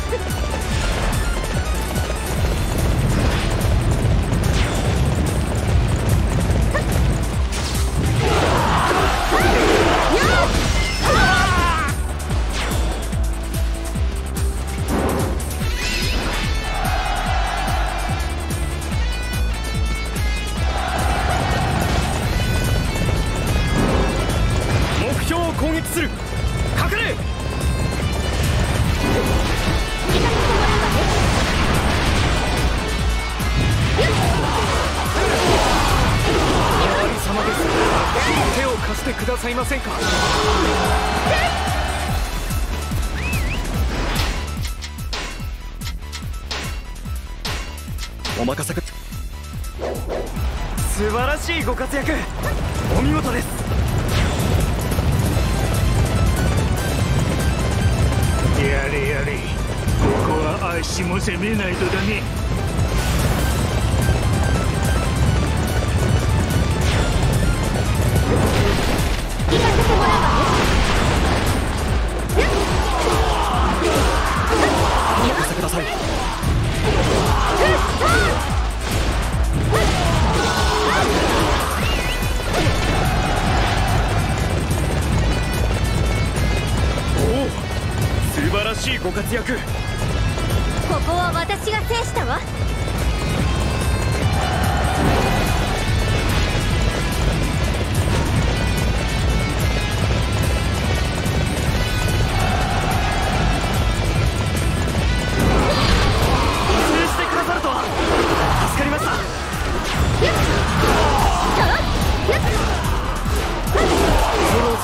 目標を攻撃する。隠れ。 様です。手を貸してくださいませんか。 お任せく。 素晴らしいご活躍、お見事です。 やれやれ、ここは足も攻めないとだね。 行かせてもらうわね。 お任せください。 おお、素晴らしいご活躍。 ここは私が制したわ。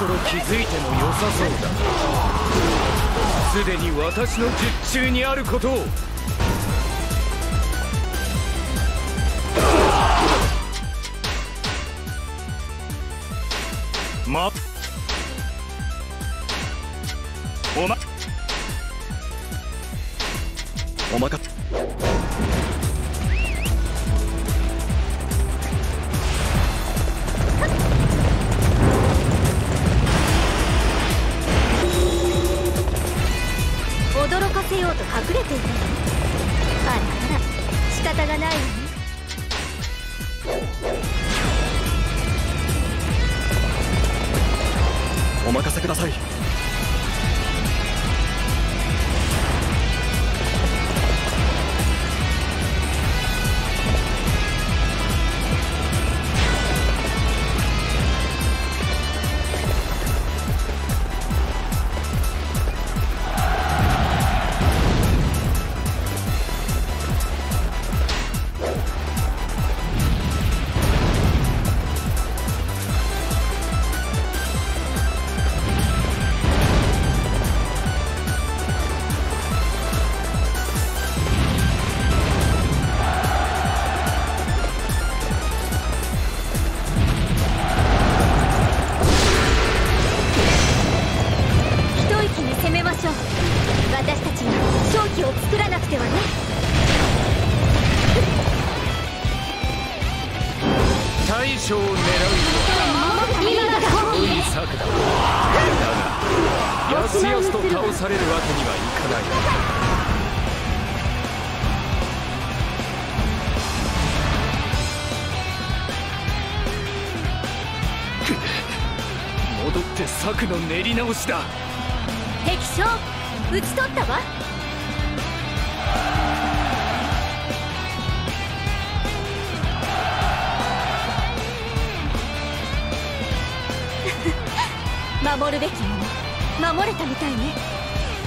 そろ気づいても良さそうだ。すでに私の術中にあることを。 まおまおまか驚かせようと隠れていたの。あらあら、仕方がないわね。 お任せください。 私たちに勝機を作らなくてはね。 大将を狙う今だ。 良い策だ。だがやすやすと倒されるわけにはいかない。戻って策の練り直しだ。 敵将討ち取ったわ。守るべきもの守れたみたいね。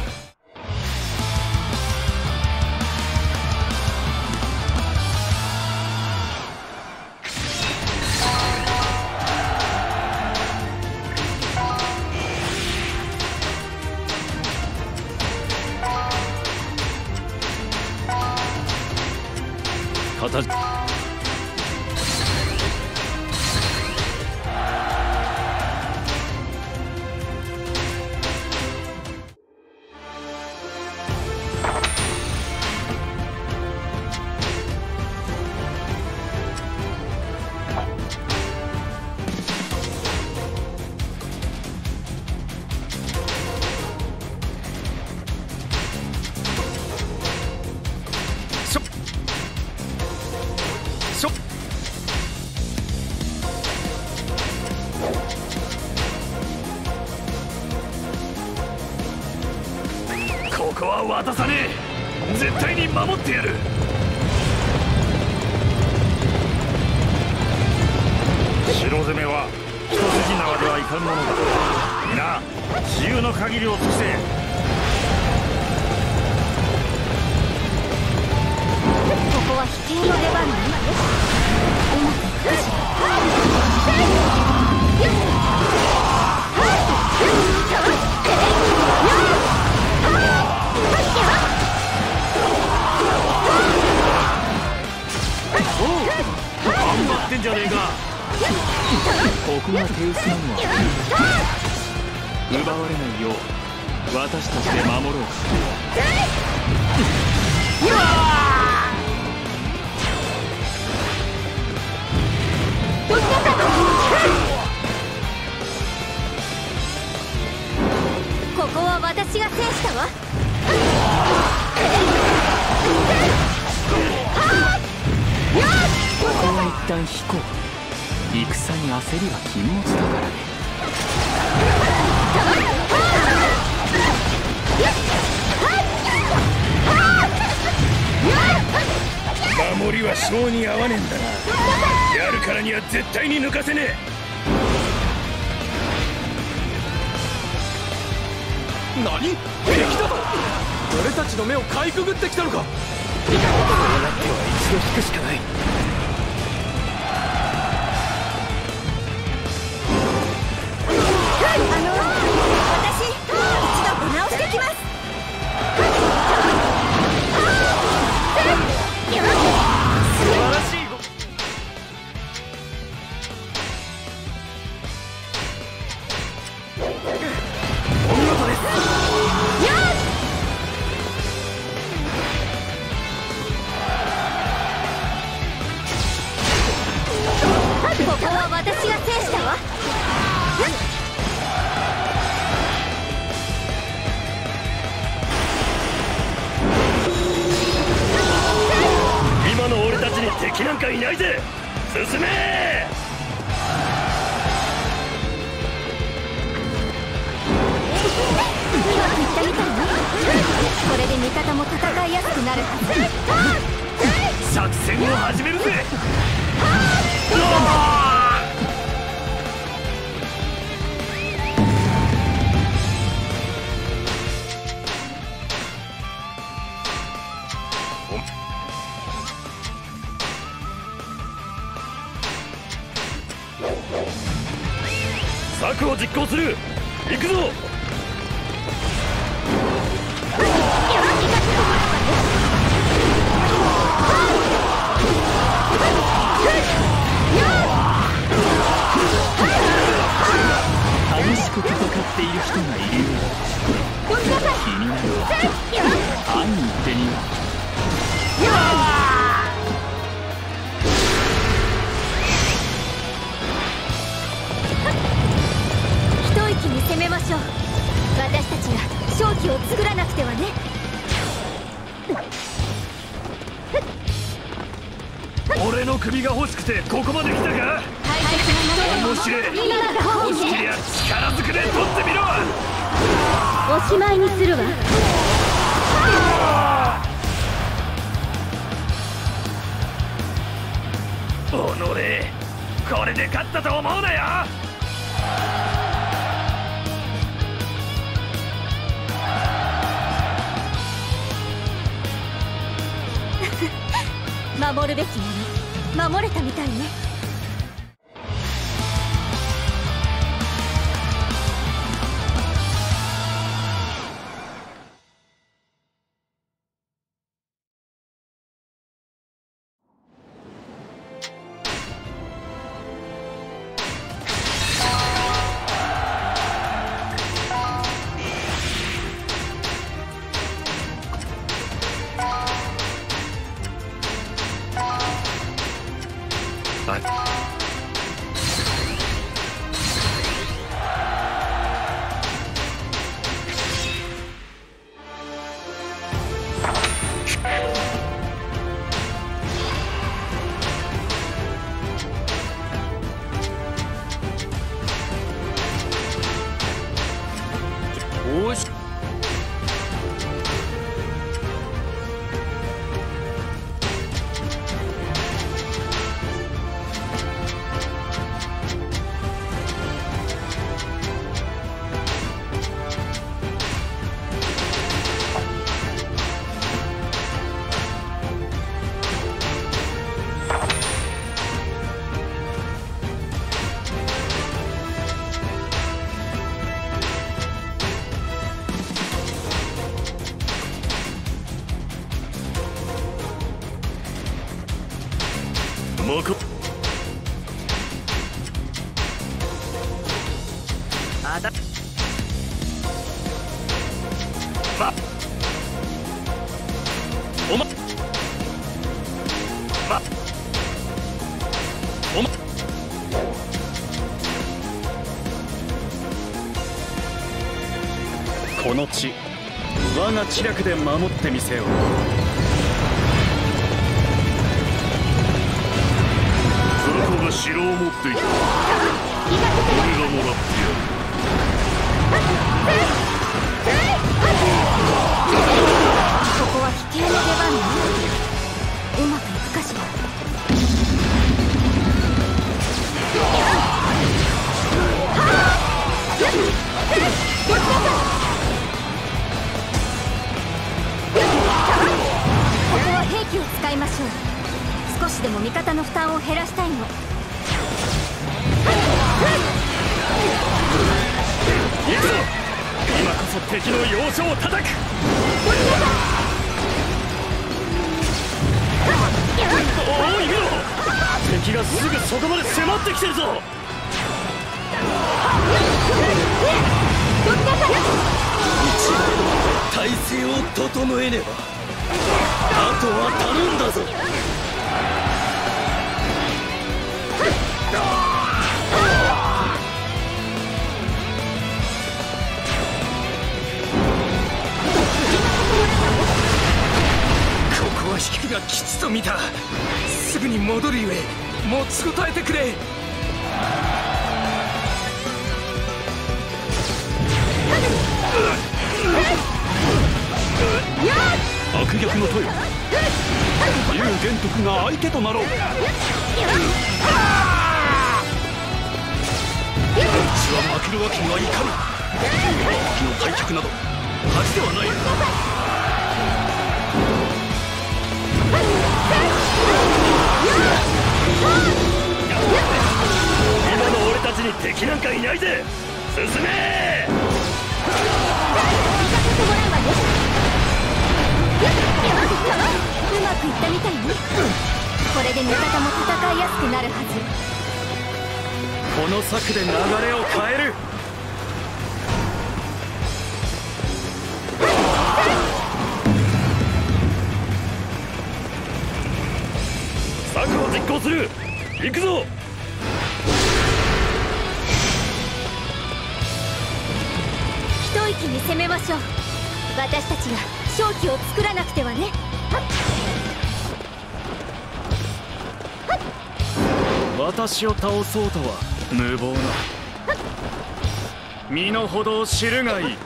形ここは渡さねえ。絶対に守ってやる。城攻めは一筋縄ではいかんものだ。皆自由の限りを尽くせ。 ここは否定の出番だね。うまくいくかしら。 頑張ってんじゃねえか。 ここが手薄なのは奪われないよう私たちで守ろう。 ここは私が制したわ。 ここは一旦引こう。戦に焦りは禁物だからね。 守りは性に合わねえんだな。やるからには絶対に抜かせねえ。 何？敵だと？俺たちの目をかいくぐってきたのか？こうなっては一度引くしかない。 あ敵なんかいないぜ。進め。 うまくいったみたいね。これで味方も戦いやすくなるはず。作戦を始めるぜ。策を実行する。行くぞ。 激しく戦っている人がいるようだ。気になるわ。会いに行ってみよう。 一息に攻めましょう。私たちが勝機を作らなくてはね。 俺の首が欲しくてここまで来たか。面白い。欲しけりゃ力ずくで取ってみろ。 おしまいにするわ。 おのれ、これで勝ったと思うなよ。 守るべきもの守れたみたいね。 よし。 まかあたまおままおまこの地、我が知略で守ってみせよう。 雑魚が城を持っていた。俺がもらってやる。 ここは危険な出番ね。うまくいくかしら。ここは兵器を使いましょう。少しでも味方の負担を減らしたいの。 行くぞ。今こそ敵の要所を叩く。おい見ろ、敵がすぐそこまで迫ってきてるぞ。体勢を整えねばあとは頼んだぞ。ここは引きが吉と見た。すぐに戻るゆえ持ちこたえてくれ。 悪逆の豊龍玄徳が相手となろう。うちは負けるわけにはいかぬ。敵の退却など恥ではない。今の俺たちに敵なんかいないぜ。進め。 うまくいったみたいね。これで味方も戦いやすくなるはず。 この策で流れを変える。 策を実行する。行くぞ。 一息に攻めましょう。私たちが勝機を作らなくてはね。 私を倒そうとは無謀な。身の程を知るがいい。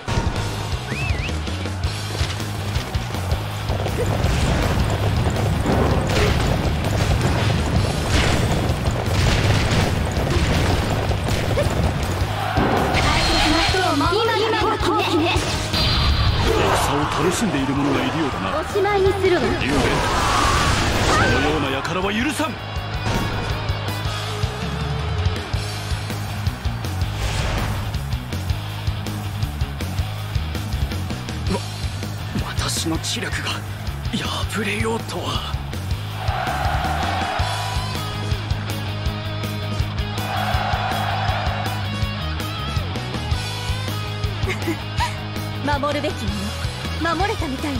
戦を楽しんでいる者がいるようだな。 おしまいにするわ。 龍玄、そのような輩は許さん。 私の知略が破れようとは。 守るべきもの守れたみたいね。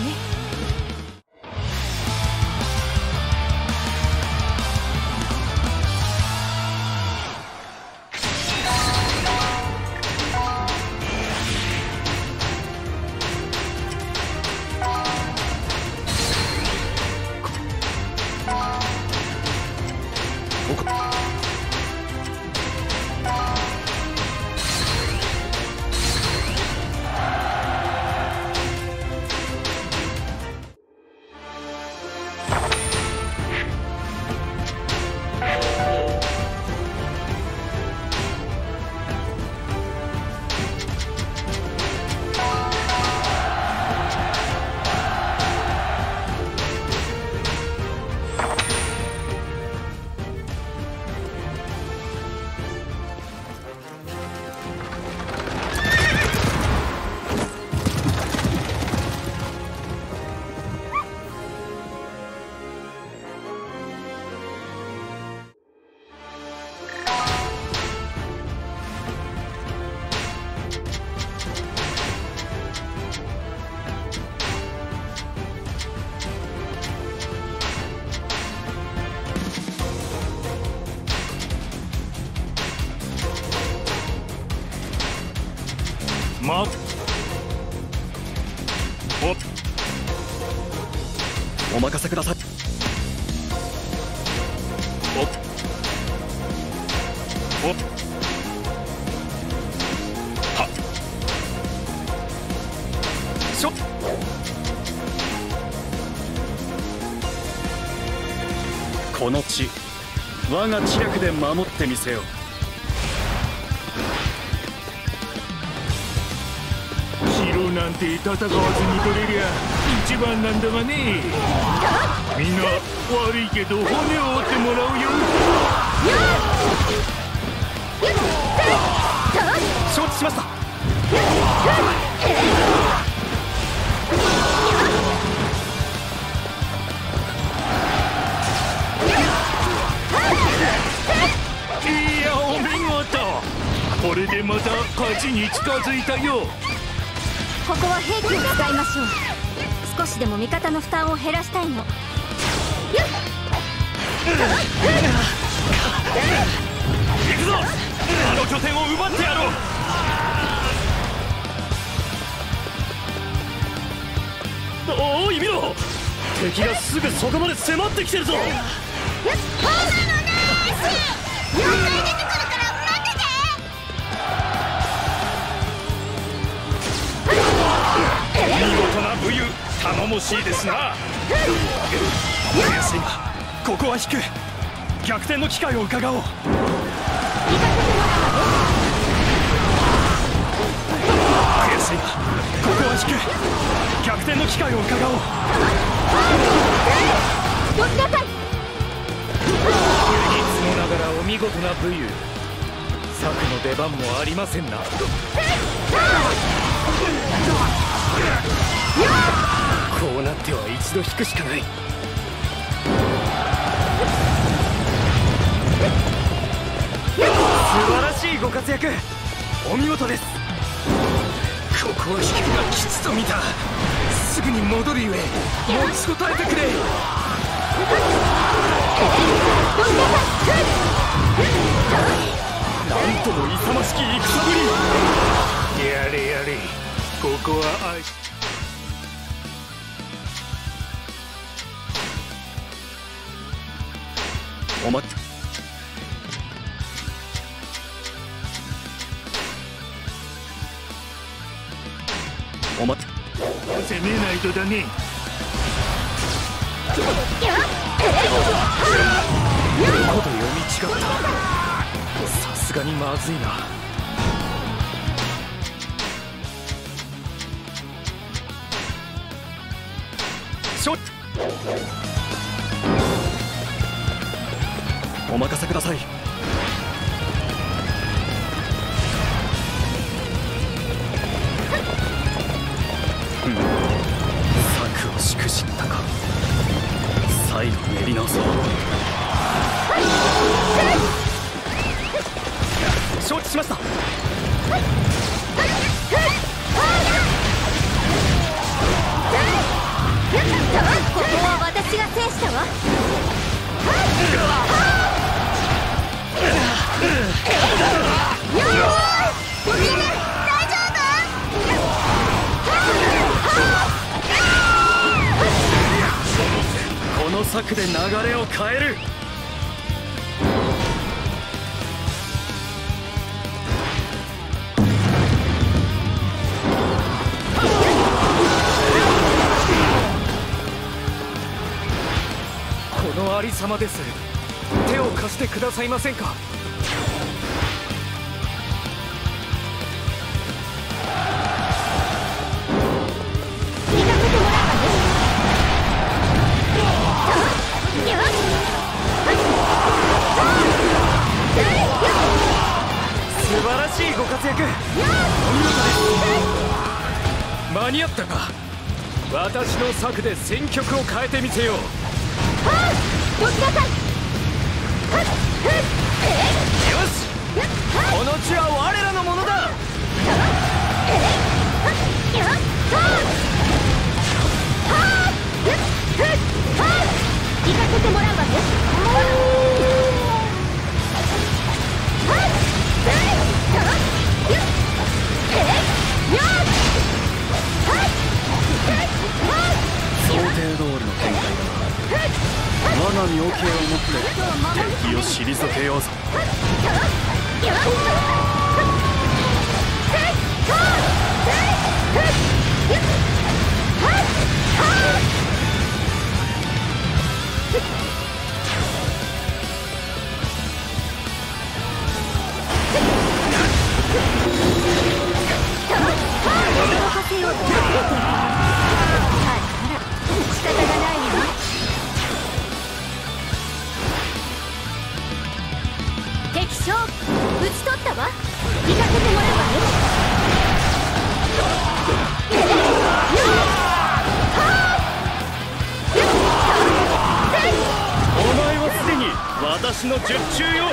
待て。おお任せください。おっおっはっしょ。 この地、我が知略で守ってみせよう。 城なんて戦わずに取れりゃ一番なんだがね。みんな悪いけど骨を折ってもらうよ。 承知しました。 いや、お見事。これでまた勝ちに近づいたよ。 ここは兵器を使いましょう。少しでも味方の負担を減らしたいの。 行くぞ。あの拠点を奪ってやろう。おい見ろ、 敵がすぐそこまで迫ってきてるぞ。見事な武勇、頼もしいですな。 悔しいがここは引く。逆転の機会を伺おう。悔しいがここは引く。逆転の機会を伺おう。 どきなさい。 いつもながらお見事な武勇。策の出番もありませんな。こうなっては一度引くしかない。素晴らしいご活躍、お見事です。 ここは引くが吉と見た。すぐに戻るゆえ持ちこたえてくれ。 なんとも勇ましき戦ぶり。 やれやれ、ここはあいお待った。お待った。 攻めないとだね。 こと読み違った。さすがにまずいな。 ショット。お任せください。策をしくじったか。再度練り直そう。承知しました。ここは私が制したわ。 この策で流れを変える。 このありさまです。手を貸してくださいませんか。素晴らしいご活躍、お見事です。間に合ったか。私の策で戦局を変えてみせよう。 どきなさい。 よし、この地は我らのものだ。 行かせてもらうわね。 想定通りの展開だ。我が身を計をもって敵を退けようぞ。 任せようとしてる。あら、仕方がないわ。敵将討ち取ったわ。行かせてもらうわね。 お前はすでに私の術中よ。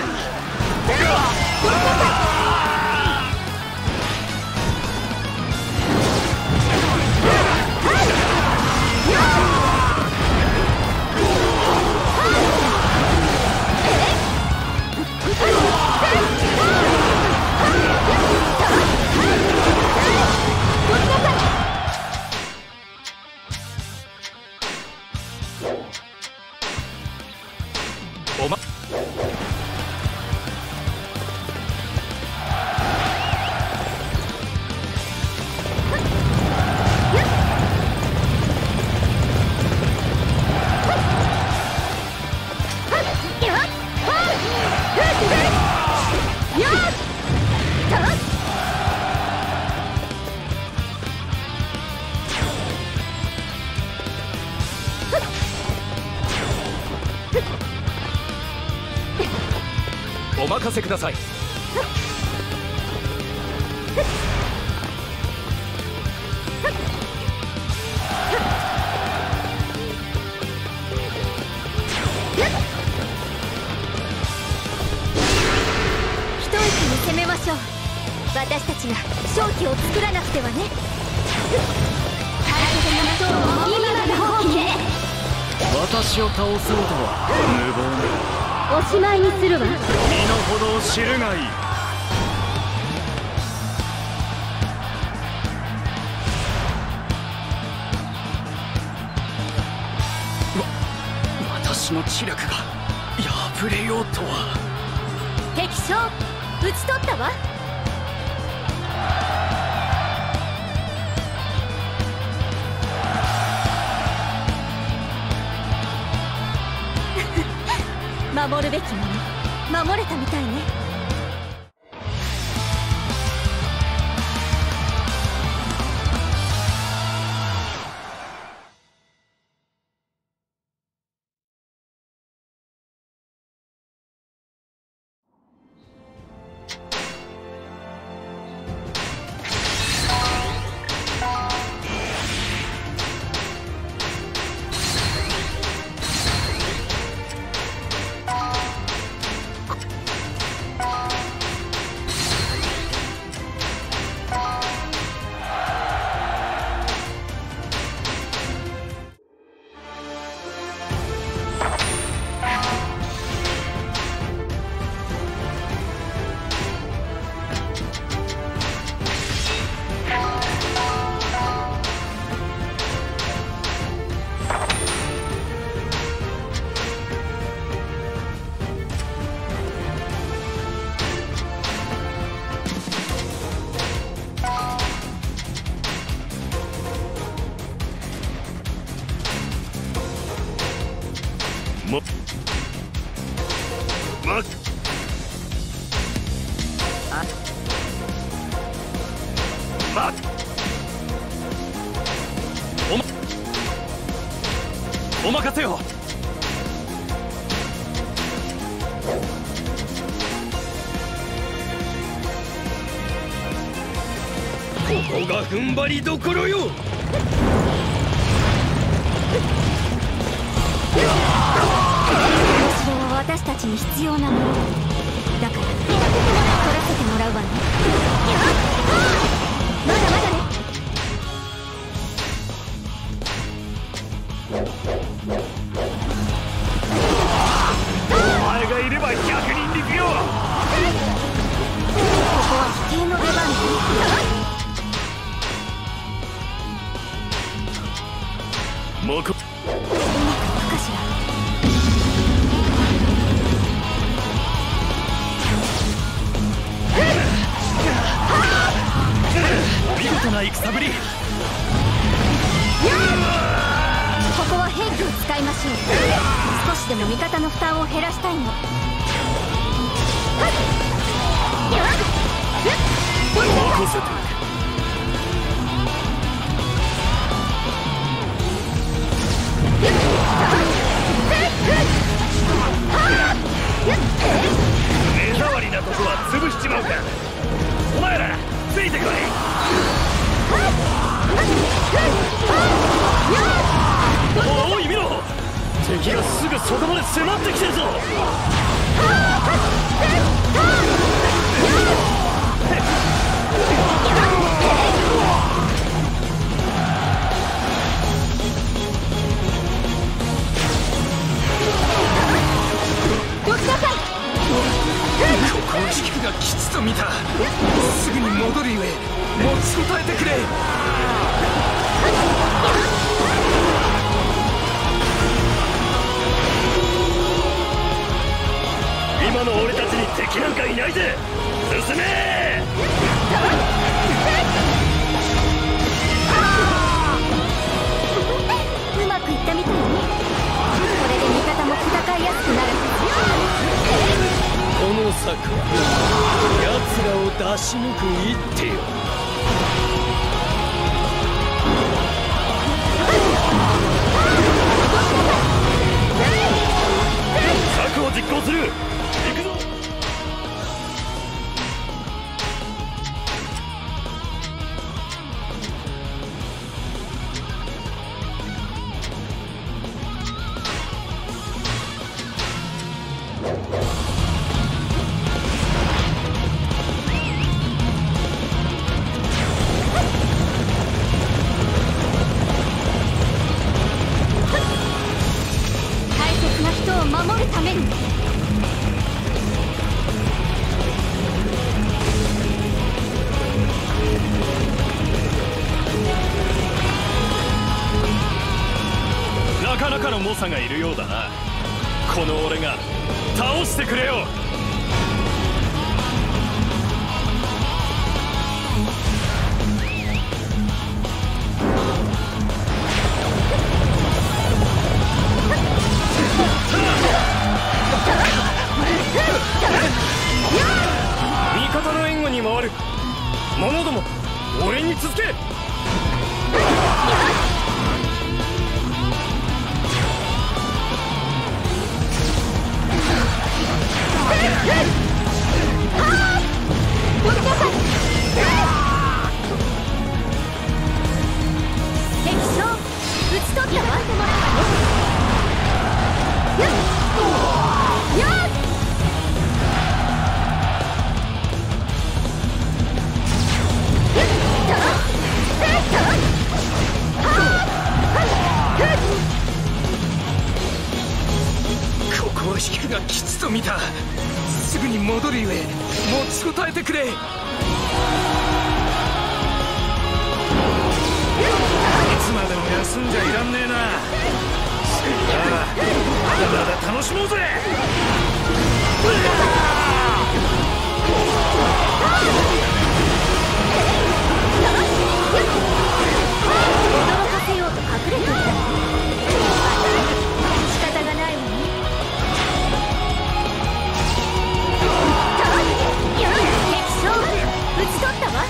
お任せください。 一息に攻めましょう。私たちが勝機を作らなくてはね。今まで放棄。 私を倒そうとは無謀な。 おしまいにするわ。 身の程を知るがいい。 わ私の知略が破れようとは。 敵将討ち取ったわ。守るべきもの守れたみたいね。 ま、待つ。待つ。 おま、お任せよ。 ここが踏ん張りどころよ。 私たちに必要なものだから取らせてもらうわね。まだまだね。 お前がいればひゃくにん力よ。ここは否定の出番ね。 もこうまくいくかしら。 見事な戦ぶり。 ここは兵器を使いましょう。少しでも味方の負担を減らしたいの。 任せて。目障りなとこは潰しちまうから。お前らついてこい。おい見ろ、敵がすぐそこまで迫ってきてるぞ。 公式が吉と見た。すぐに戻るゆえ持ちこたえてくれ。 今の俺たちに敵なんかいないぜ。進め。 うまくいったみたいね。これで味方も戦いやすくなる。 この策は奴らを出し抜く一手よ。 策を実行する。行くぞ。 を守るために。 なかなかの猛者がいるようだな。この俺が倒してくれよ。味方の援護に回る者ども、俺に続け。 敵将討ち取ったわ。 ここは引くが吉と見た。すぐに戻るゆえ持ちこたえてくれ。いつまでも休んじゃいらんねえな。ああ、まだまだ楽しもうぜ。 驚かせようと隠れていた。仕方がないわね。敵将討ち取ったわ。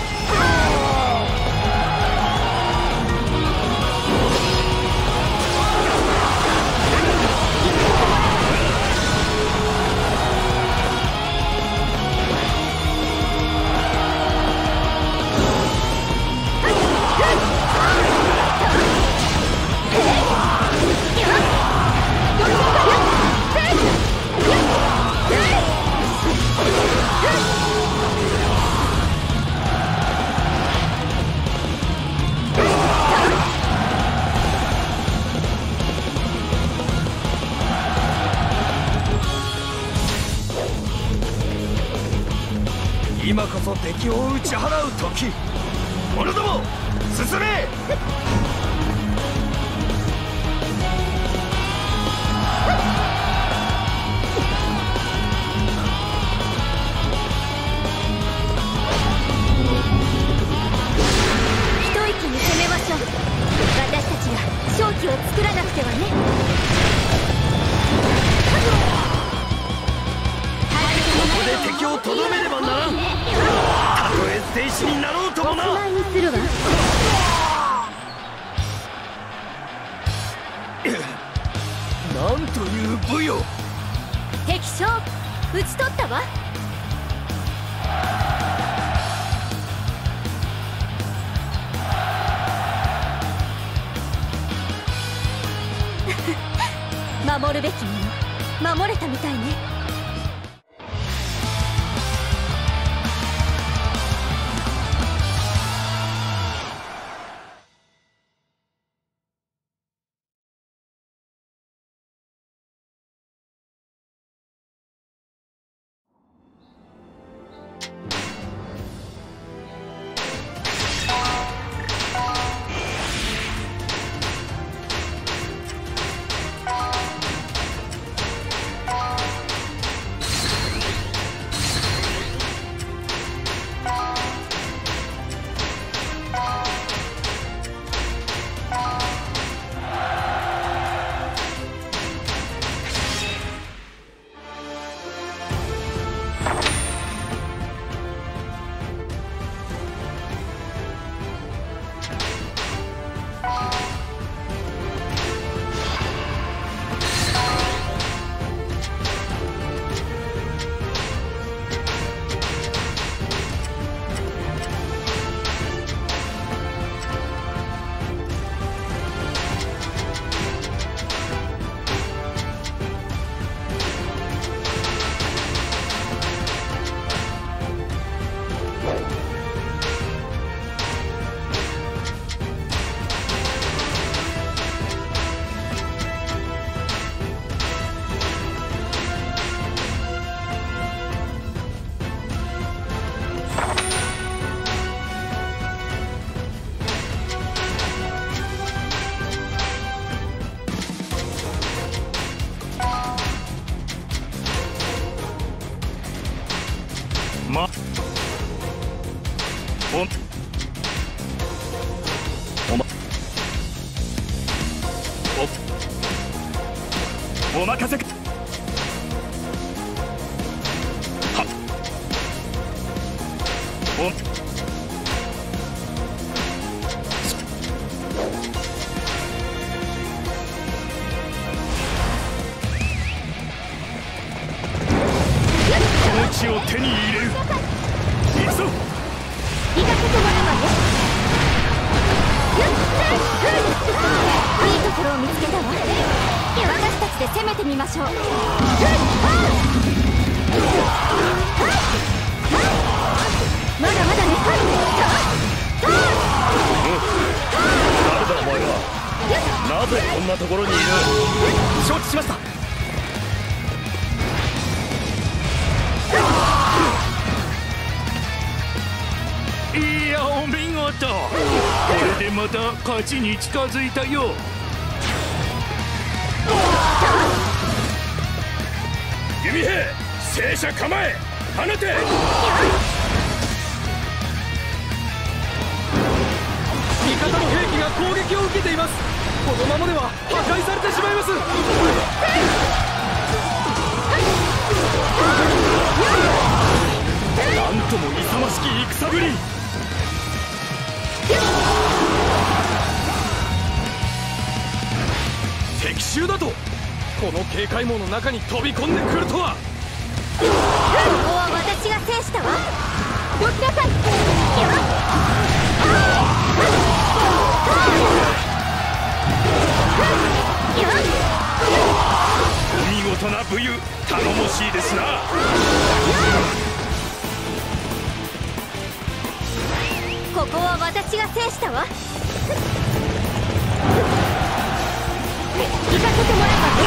今こそ敵を打ち払う時。者ども進め。 一息に攻めましょう。私たちが勝機を作らなくてはね。 ここで敵をとどめればならん。たとえ戦士になろうともな。 おしまいにするわ。 なんという武よ。 敵将討ち取ったわ。守るべきもの守れたみたいね。 まおおまおお任せくはっおを手に入れる。行くぞ。 行かせてもらうわよ。いいところを見つけたわ。私たちで攻めてみましょう。まだまだね。 誰だお前は。なぜこんなところにいる。 承知しました。 いやお見事。これでまた勝ちに近づいたよ。弓兵、正射構え、放て。 味方の兵器が攻撃を受けています。このままでは破壊されてしまいます。 なんとも勇ましき戦ぶり。 敵襲だと。この警戒網の中に飛び込んでくるとは。 ここは私が制したわ。どちらかい。 お見事な武勇、頼もしいですな。 ここは私が制したわ。行かせてもらうわ。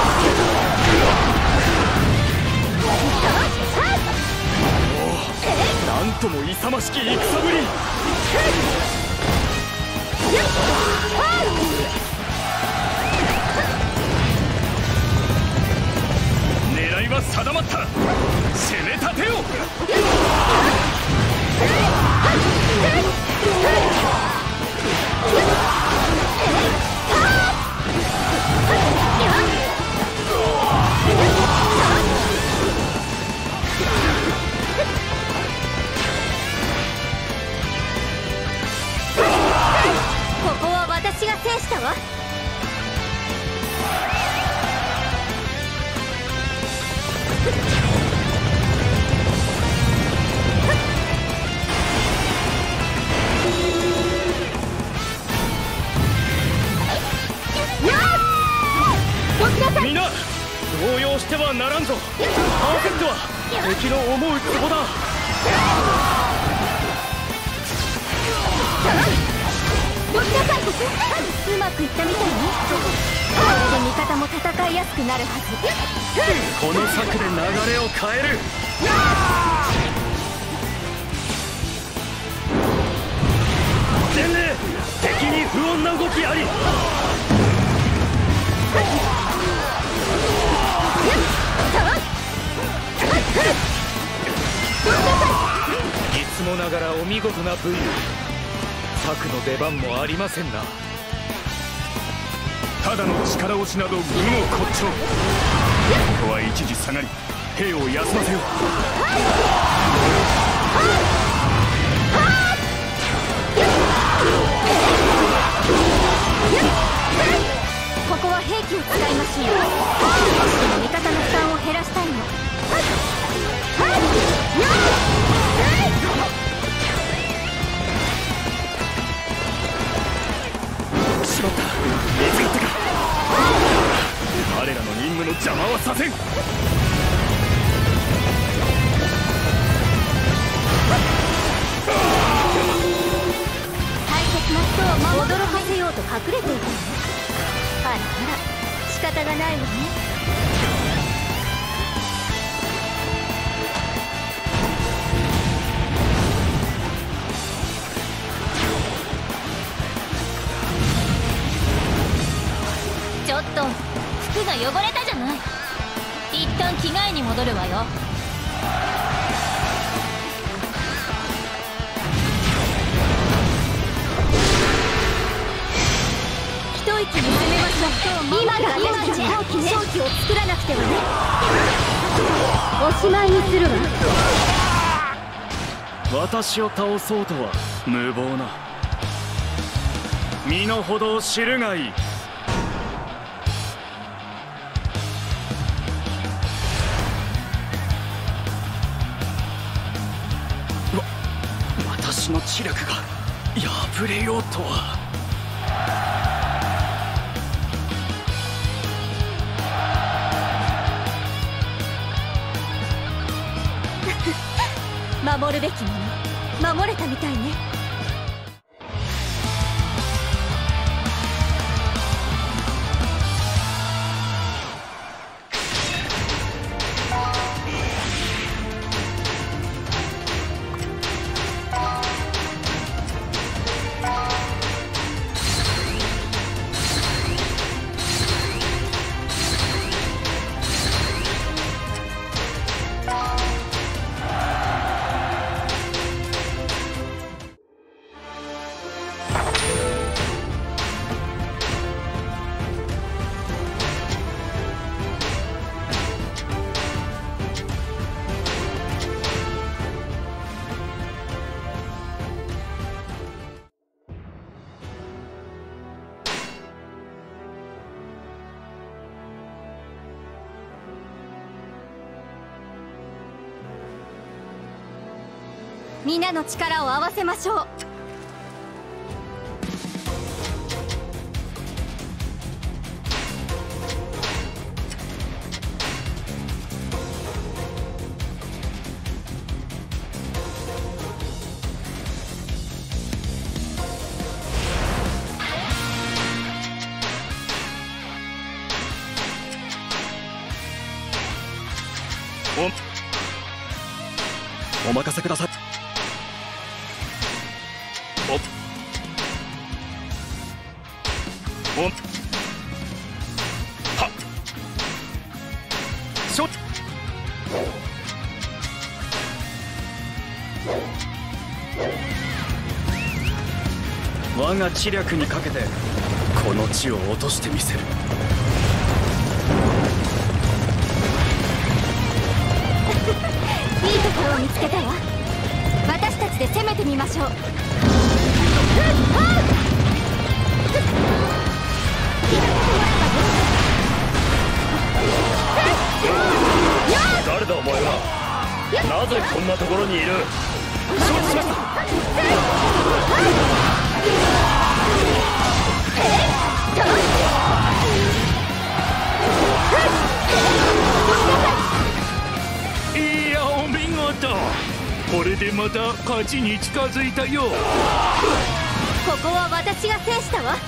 なんとも勇ましき戦ぶり。狙いは定まった。攻め立てよ。 ここは私が制したわ。 みんな動揺してはならんぞ。パーフェクトは敵の思うツボだ。 うまくいったみたいね。これで味方も戦いやすくなるはず。 この策で流れを変える。前例、敵に不穏な動きあり。 いつもながらお見事な武勇。策の出番もありませんな。 ただの力押しなど愚の骨頂。ここは一時下がり、兵を休ませよう。 ここは兵器を使いましょう。少しでも味方の負担を減らしたいの。 しまった、見つかったか。我らの任務の邪魔はさせん。 大切な人を驚かせようと隠れていたの。あらあら、仕方がないわね。 ちょっと服が汚れたじゃない。一旦着替えに戻るわよ。 一気に攻めましょう。今が私たちの勝機を作らなくてはね。おしまいにするわ。 私を倒そうとは無謀な。身の程を知るがいい。わ私の知力が破れようとは。 守るべきもの守れたみたいね。皆の力を合わせましょう。 お、お任せください。お、お、はっ、しょ、我が知略にかけてこの地を落としてみせる。 いいところを見つけたわ。私たちで攻めてみましょう。 誰だお前は。なぜこんなところにいる。承知しました。 いやお見事。これでまた勝ちに近づいたよ。 ここは私が制したわ。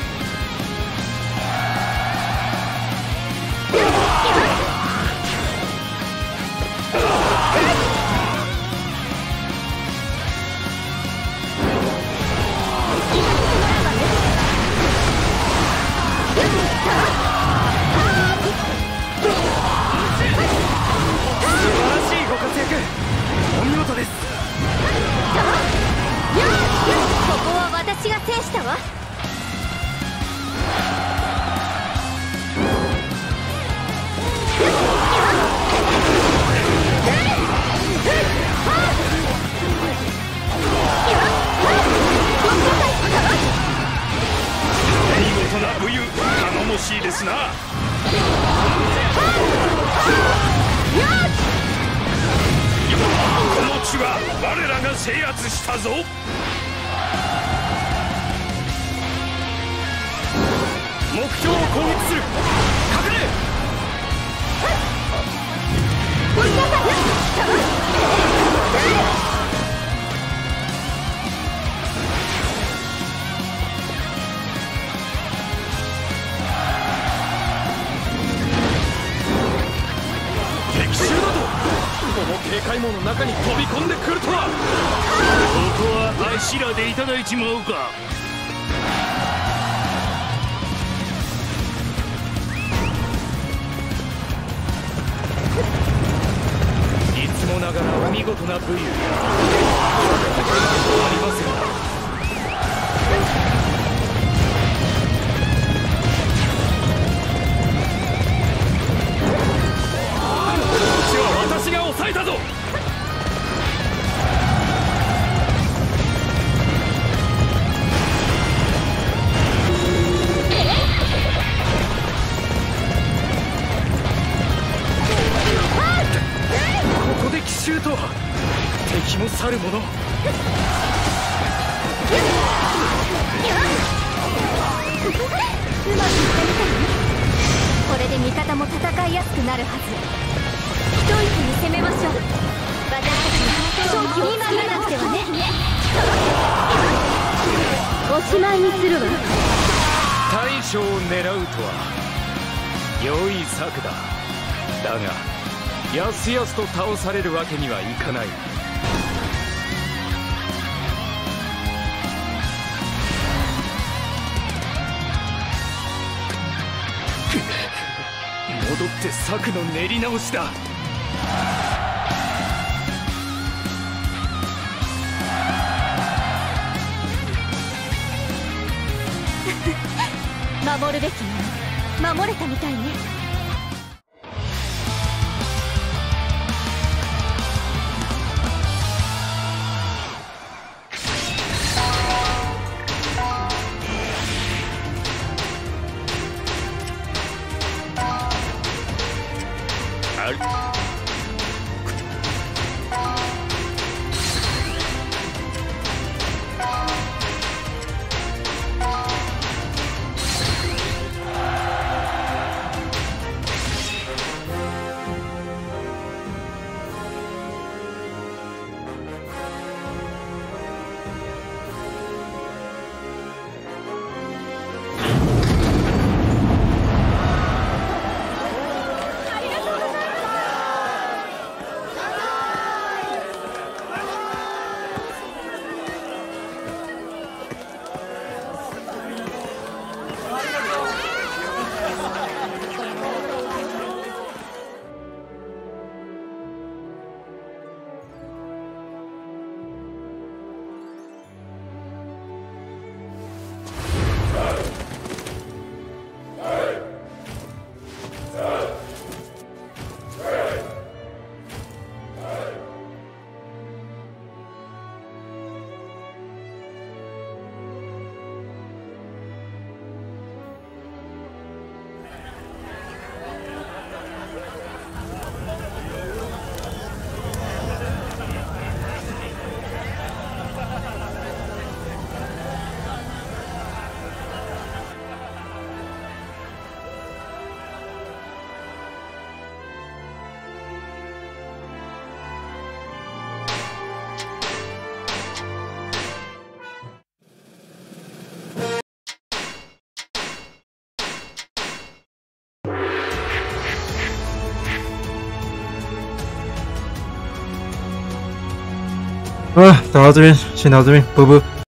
お見事です。 ここは私が制したわ。 見事な武勇、頼もしいですな。この地は我らが制圧したぞ。 目標を攻撃する。隠れ。 敵襲だと。この警戒網の中に飛び込んでくるとは。 ここはあしらでいただいちまうか。 いつもながらお見事な武勇。ありますよ。 は敵も去るもの。 うまくいったみたいね。これで味方も戦いやすくなるはず。一息に攻めましょう。私たちの勝機を今見なくてはね。おしまいにするわ。 大将を狙うとは良い策だ。だがやすやすと倒されるわけにはいかない。 戻って策の練り直しだ。 守るべきもの守れたみたいね。 あれ啊，打到这边，先打到这边，啵啵。